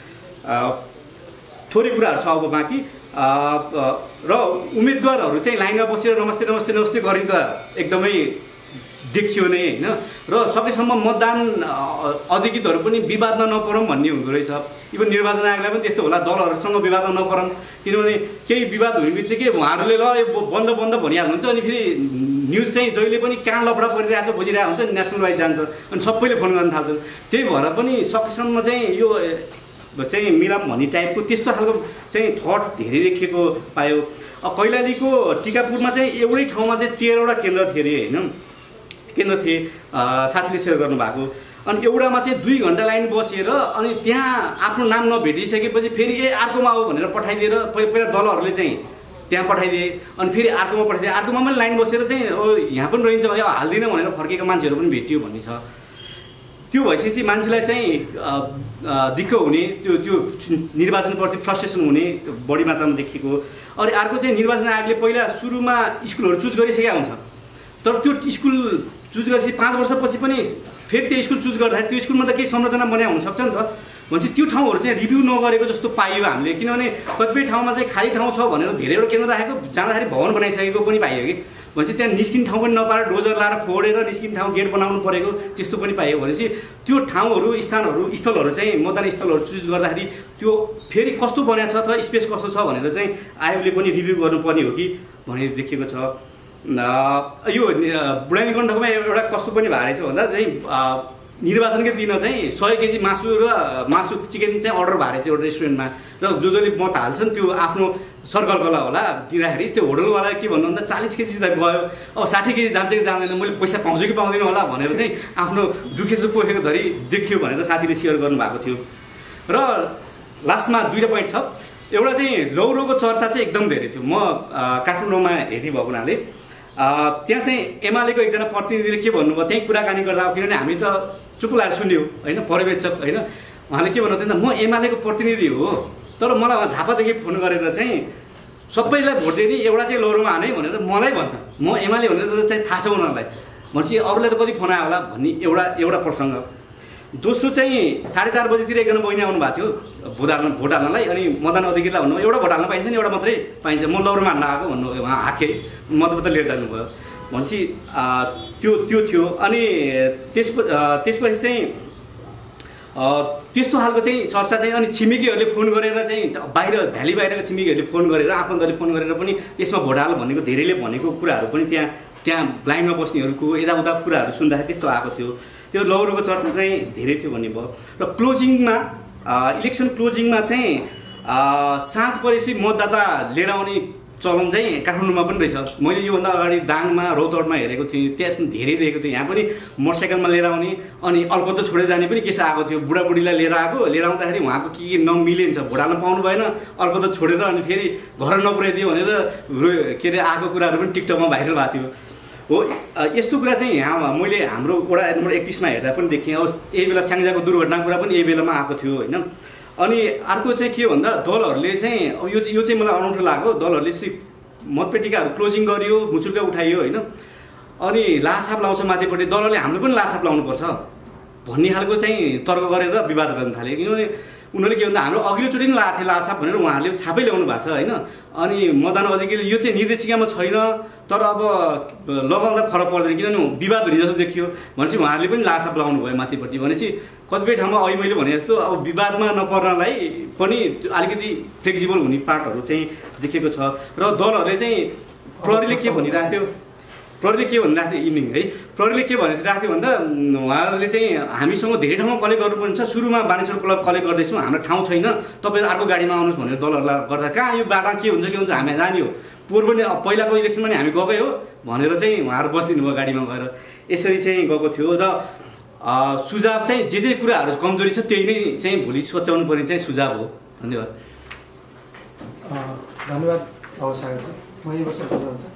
Speaker 3: थोरै कुराहरू छ अब बाँकी। र उम्मेदवारहरू चाहिँ लाइनमा बसेर नमस्ते नमस्ते नमस्ते गर्ने त एकदमै देखियो नै होइन। र सकेसम्म मतदान अधिकृतहरू पनि विवादमा नपरौँ भन्ने हुँदो रहेछ। इभन निर्वाचन आयोगलाई पनि त्यस्तो होला, दलहरूसँग विवादमा नपरौँ, किनभने केही विवाद हुने बित्तिकै उहाँहरूले ल यो बन्द भनिहाल्नुहुन्छ अनि फेरि न्युज चाहिँ जहिले पनि कहाँ लफडा परिरहेको छ बुझिरहेको हुन्छ, नेसनल वाइज जान्छ अनि सबैले फोन गर्न थाल्छन्। त्यही भएर पनि सकेसम्म चाहिँ यो चाहिँ मिलाम भन्ने टाइपको त्यस्तो खालको चाहिँ थट धेरै देखिएको पायो। कैलालीको टिकापुरमा चाहिँ एउटै ठाउँमा चाहिँ 13वटा केन्द्र थिए अरे होइन, केन्द्र थिए साथीले सेयर गर्नुभएको। अनि एउटामा चाहिँ 2 घन्टा लाइन बसेर अनि त्यहाँ आफ्नो नाम नभेटिसकेपछि फेरि अर्कोमा हो भनेर पठाइदिएर पहिला दलहरूले चाहिँ त्यहाँ पठाइदिएँ अनि फेरि अर्कोमा पठाइदिएँ अर्कोमा पनि लाइन बसेर चाहिँ यहाँ पनि रहन्छ भने हाल्दिनँ भनेर फर्केको मान्छेहरू पनि भेटियो भन्ने छ त्यो भइसकेपछि मान्छेलाई चाहिँ दिक्क हुने त्यो निर्वाचनप्रति फ्रस्ट्रेसन हुने बढी मात्रामा देखिएको अनि अर्को चाहिँ निर्वाचन आयोगले पहिला सुरुमा स्कुलहरू चुज गरिसकेका हुन्छ तर त्यो स्कुल चुज गरेपछि 5 वर्षपछि पनि फेरि त्यो स्कुल चुज गर्दाखेरि त्यो स्कुलमा त केही संरचना बनाए हुनसक्छ नि त भनेपछि त्यो ठाउँहरू चाहिँ रिभ्यू नगरेको जस्तो पाइयो हामीले किनभने कतिपय ठाउँमा चाहिँ खाली ठाउँ छ भनेर धेरैवटा केन्द्र राखेको जाँदाखेरि भवन बनाइसकेको पनि पाइयो कि भनेपछि त्यहाँ निस्किने ठाउँ पनि नपाएर डोजर लाएर फोडेर निस्किने ठाउँ गेट बनाउनु परेको त्यस्तो पनि पाइयो भनेपछि त्यो ठाउँहरू स्थलहरू चाहिँ मतदान स्थलहरू चुज गर्दाखेरि त्यो फेरि कस्तो बनाएको छ त स्पेस कस्तो छ भनेर चाहिँ आयोगले पनि रिभ्यू गर्नुपर्ने हो कि भन्ने देखिएको छ यो बुढानीकण्ठमा एउटा कस्तो पनि भएको रहेछ भन्दा चाहिँ निर्वाचनकै दिन चाहिँ 100 केजी मासु चिकन चाहिँ अर्डर भएको रहेछ एउटा रेस्टुरेन्टमा र जसले मत हाल्छन् त्यो आफ्नो सर्कलकला होला दिँदाखेरि त्यो होटलवाला के भन्नु भन्दा 40 केजी त गयो अब 60 केजी जान्छ कि जाँदैन मैले पैसा पाउँछु कि पाउँदिनँ होला भनेर चाहिँ आफ्नो दुखेसो पोखेको धरि देखियो भनेर साथीले सेयर गर्नुभएको थियो र लास्टमा 2 पोइन्ट छ एउटा चाहिँ लौरोको चर्चा चाहिँ एकदम धेरै थियो म काठमाडौँमा हेरी भएको हुनाले त्यहाँ चाहिँ एमालेको एकजना प्रतिनिधिले के भन्नुभयो त्यही कुराकानी गर्दा किनभने हामी त चुप लागेर सुन्यौँ होइन पर्यवेक्षक होइन उहाँले के भन्नु थियो म एमालेको प्रतिनिधि हो तर मलाई झापादेखि फोन गरेर चाहिँ सबैलाई भोट दिने एउटा चाहिँ लौरोमा हाने भनेर मलाई भन्छ म एमाले भनेर चाहिँ थाहा छ उनीहरूलाई भनेपछि अरूलाई त कति फोन आयो होला भन्ने एउटा प्रसङ्ग दोस्रो चाहिँ 4:30 बजीतिर एकजना बहिनी आउनु भएको थियो भोट हाल्नलाई अनि मतदान अधिकारीलाई भन्नु एउटा भोट हाल्न पाइन्छ नि एउटा मात्रै पाइन्छ म लौरोमा हान्न आएको भन्नु उहाँ हाके मतपत्र लिएर जानुभयो भनेपछि त्यो थियो अनि त्यसपछि चाहिँ त्यस्तो खालको चाहिँ चर्चा चाहिँ अनि छिमेकीहरूले फोन गरेर चाहिँ भ्याली बाहिरको छिमेकीहरूले फोन गरेर आफन्तहरूले फोन गरेर पनि यसमा भोट हाल भनेको धेरैले भनेको कुराहरू पनि त्यहाँ लाइनमा बस्नेहरूको यताउता कुराहरू सुन्दाखेरि त्यस्तो आएको थियो त्यो लौरोको चर्चा चाहिँ धेरै थियो भन्ने भयो र क्लोजिङमा इलेक्सन क्लोजिङमा चाहिँ साँझ परेपछि मतदाता लिएर आउने चलन चाहिँ काठमाडौँमा पनि रहेछ मैले योभन्दा अगाडि दाङमा रौतहटमा हेरेको थिएँ त्यहाँ पनि धेरै देखेको थिएँ यहाँ पनि मोटरसाइकलमा लिएर आउने अनि अल्पत्त छोडेर जाने पनि केस आएको थियो बुढाबुढीलाई लिएर आउँदाखेरि उहाँको के नमिलिन्छ भोट हाल्न पाउनु भएन अल्पत्त छोडेर अनि फेरि घर नपुर्याइदियो भनेर के अरे आएको कुराहरू पनि टिकटकमा भाइरल भएको थियो हो यस्तो कुरा चाहिँ यहाँ मैले हाम्रो वडा नम्बर 31मा हेर्दा पनि देखेँ अब यही बेला स्याङ्जाको दुर्घटनाको कुरा पनि यही बेलामा आएको थियो होइन अनि अर्को चाहिँ के भन्दा दलहरूले चाहिँ अब यो चाहिँ मलाई अनौठो लाग्यो दलहरूले चाहिँ मतपेटिकाहरू क्लोजिङ गरियो मुचुल्का उठाइयो होइन अनि लाछाप लाउँछ माथिपट्टि दलहरूले हाम्रो पनि लाछाप लाउनुपर्छ भन्ने खालको चाहिँ तर्क गरेर विवाद गर्न थाले किनभने उनीहरूले के भन्दा हाम्रो अघिल्लोचोटि पनि लगाएको थियो लाछाप भनेर उहाँहरूले छापै ल्याउनु भएको छ होइन अनि मतदान अधिकारीले यो चाहिँ निर्देशिकामा छैन तर अब लगाउँदा फरक पर्दैन किनभने विवाद हुने जस्तो देखियो भनेपछि उहाँहरूले पनि लाछाप लाउनु भयो माथिपट्टि भनेपछि कतिपय ठाउँमा अहिले मैले भने जस्तो अब विवादमा नपर्नलाई पनि अलिकति फ्लेक्सिबल हुने पार्टहरू चाहिँ देखेको छ र दलहरूले चाहिँ प्रहरीले के भनिरहेको थियो इभिनिङ है प्रहरीले के भनिरहेको थियो भन्दा उहाँहरूले चाहिँ हामीसँग धेरै ठाउँमा कलेक्ट गर्नुपर्ने छ सुरुमा बानेश्वर क्लब कलेक्ट गर्दैछौँ हाम्रो ठाउँ छैन तपाईँहरू अर्को गाडीमा आउनुहोस् भनेर दलहरूलाई गर्दा कहाँ यो बाटो के हुन्छ हामी जाने हो पूर्व पनि पहिलाको इलेक्सनमा नि हामी गएकै हो भनेर चाहिँ उहाँहरू बस्दिनु भयो गाडीमा गएर यसरी चाहिँ गएको थियो र सुझाव चाहिँ जे कुराहरू कमजोरी छ त्यही नै चाहिँ भोलि सोचाउनु पर्ने चाहिँ सुझाव हो धन्यवाद
Speaker 2: धन्यवाद सागर म यही बसेर हुन्छ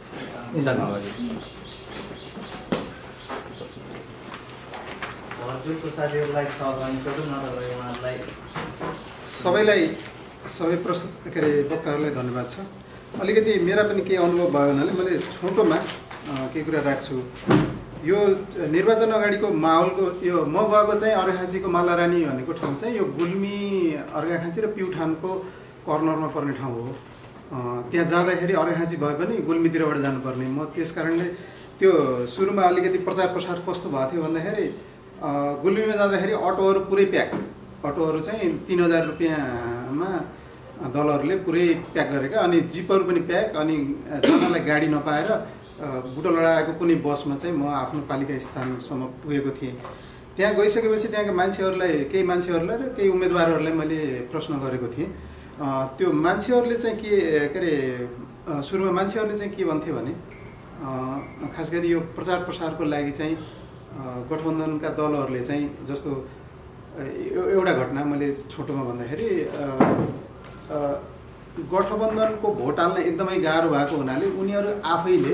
Speaker 2: सबैलाई सबै के अरे वक्ताहरूलाई धन्यवाद छ अलिकति मेरा पनि केही अनुभव भयो भने मैले छोटोमा केही कुरा राख्छु यो निर्वाचन अगाडिको माहौलको यो म गएको चाहिँ अर्घाखाँचीको मालारानी भनेको ठाउँ चाहिँ यो गुल्मी अर्घाखाँची र प्युठानको कर्नरमा पर्ने ठाउँ हो त्यहाँ जाँदाखेरि अर्घाखाँची भए पनि गुल्मीतिरबाट जानुपर्ने म त्यस कारणले त्यो सुरुमा अलिकति प्रचार प्रसार कस्तो भएको थियो भन्दाखेरि गुल्मीमा जाँदाखेरि अटोहरू पुरै प्याक अटोहरू चाहिँ 3000 रुपियाँमा दलहरूले पुरै प्याक गरेका अनि जिपहरू पनि प्याक अनि जानलाई गाडी नपाएर बुटोलडा आएको कुनै बसमा चाहिँ म आफ्नो पालिका स्थानसम्म पुगेको थिएँ त्यहाँ गइसकेपछि त्यहाँका मान्छेहरूलाई केही मान्छेहरूलाई र केही उम्मेदवारहरूलाई मैले प्रश्न गरेको थिएँ त्यो मान्छेहरूले चाहिँ के अरे सुरुमा मान्छेहरूले चाहिँ के भन्थे भने खास गरी यो प्रचार प्रसारको लागि चाहिँ गठबन्धनका दलहरूले चाहिँ जस्तो एउटा घटना मैले छोटोमा भन्दाखेरि गठबन्धनको भोट हाल्न एकदमै गाह्रो भएको हुनाले उनीहरू आफैले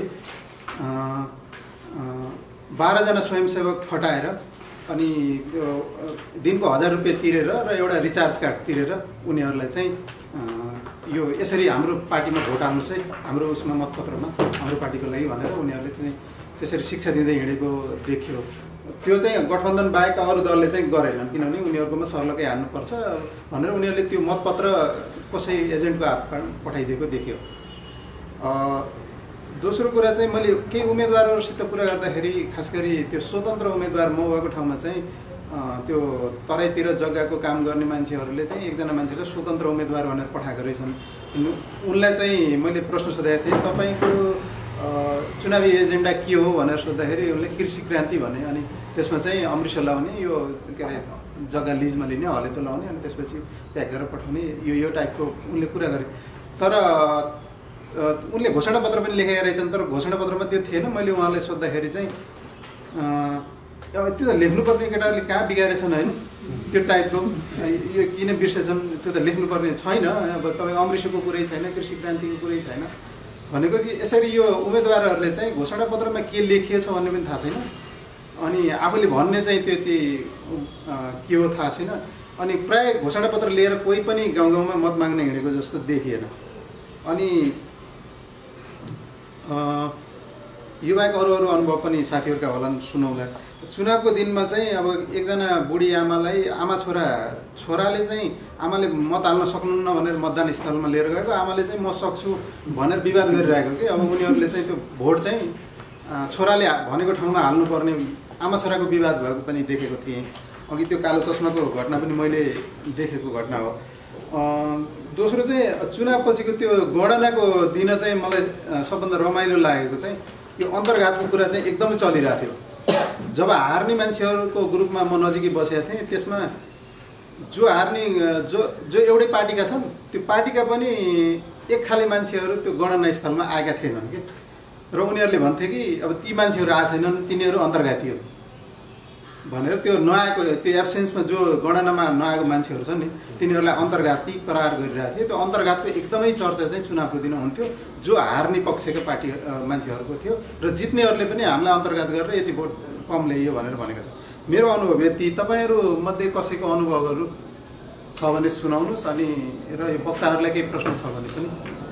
Speaker 2: 12 जना स्वयंसेवक खटाएर अनि त्यो दिनको 1000 रुपियाँ तिरेर र एउटा रिचार्ज कार्ड तिरेर उनीहरूलाई चाहिँ यो यसरी हाम्रो पार्टीमा भोट हाल्नु चाहिँ हाम्रो उसमा मतपत्रमा हाम्रो पार्टीको लागि भनेर उनीहरूले चाहिँ त्यसरी शिक्षा दिँदै हिँडेको देखियो। त्यो चाहिँ गठबन्धन बाहेक अरू दलले चाहिँ गरेनन्, किनभने उनीहरूकोमा सर्लकै हाल्नुपर्छ भनेर उनीहरूले त्यो मतपत्र कसै एजेन्टको हातमा पठाइदिएको देखियो। दोस्रो कुरा चाहिँ मैले केही उम्मेदवारहरूसित कुरा गर्दाखेरि खास गरी त्यो स्वतन्त्र उम्मेदवार म भएको ठाउँमा चाहिँ त्यो तराईतिर जग्गाको काम गर्ने मान्छेहरूले चाहिँ एकजना मान्छेलाई स्वतन्त्र उम्मेदवार भनेर पठाएको रहेछन्। उनलाई चाहिँ मैले प्रश्न सोधेको थिएँ, तपाईँको चुनावी एजेन्डा के हो भनेर सोद्धाखेरि उनले कृषि क्रान्ति भने, अनि त्यसमा चाहिँ अमृतसर लाउने, यो के अरे जग्गा लिजमा लिने, हलेतो लाउने, अनि त्यसपछि प्याक गरेर पठाउने, यो टाइपको उनले कुरा गरे। तर उनले घोषणापत्र पनि लेखेका रहेछन्, तर घोषणापत्रमा त्यो थिएन। मैले उहाँलाई सोद्धाखेरि चाहिँ त्यो त लेख्नुपर्ने केटाहरूले कहाँ बिगारेछन् होइन, त्यो टाइपको यो किन बिर्सेछन्, त्यो त लेख्नुपर्ने छैन। अब तपाईँ अमृतसरको कुरै छैन, कृषि क्रान्तिको कुरै छैन भनेको। यसरी यो उम्मेदवारहरूले चाहिँ घोषणापत्रमा के लेखिएछ भन्ने पनि थाहा छैन, अनि आफूले भन्ने चाहिँ त्यति के हो थाहा छैन। अनि प्राय घोषणापत्र लिएर कोही पनि गाउँ गाउँमा मत माग्न हिँडेको जस्तो देखिएन। अनि यो बाहेक अरू अनुभव पनि साथीहरूका होलान्, सुनौला। चुनावको दिनमा चाहिँ अब एकजना बुढी आमालाई छोराले चाहिँ आमाले मत हाल्न सक्नुहुन्न भनेर मतदान स्थलमा लिएर गएको, आमाले चाहिँ म सक्छु भनेर विवाद गरिरहेको कि। अब उनीहरूले चाहिँ त्यो भोट चाहिँ छोराले भनेको ठाउँमा हाल्नुपर्ने आमा छोराको विवाद भएको पनि देखेको थिएँ। अघि त्यो कालो चस्माको घटना पनि मैले देखेको घटना हो। दोस्रो चाहिँ चुनावपछिको त्यो गणनाको दिन चाहिँ मलाई सबभन्दा रमाइलो लागेको चाहिँ यो अन्तर्घातको कुरा चाहिँ एकदमै चलिरहेको थियो। जब हार्ने मान्छेहरूको ग्रुपमा म नजिकै बसेको थिएँ, त्यसमा जो हार्ने जो एउटै पार्टीका छन् त्यो पार्टीका पनि एक खाले मान्छेहरू त्यो गणना स्थलमा आएका थिएनन् कि। र उनीहरूले भन्थे कि अब ती मान्छेहरू आएको छैनन्, तिनीहरू अन्तर्घाती हो भनेर। त्यो नआएको, त्यो एब्सेन्समा जो गणनामा नआएको मान्छेहरू छन् नि, तिनीहरूलाई अन्तर्घाती करार गरिरहेको थियो। त्यो अन्तर्घातको एकदमै चर्चा चाहिँ चुनावको दिन हुन्थ्यो, जो हार्ने पक्षका पार्टी मान्छेहरूको थियो र जित्नेहरूले पनि हामीलाई अन्तर्घात गरेर यति भोट कम ल्याइयो भनेर भनेको छ। मेरो अनुभव यति। तपाईँहरू मध्ये कसैको अनुभवहरू छ भने सुनाउनुहोस्, अनि र यो वक्ताहरूलाई केही प्रश्न छ भने पनि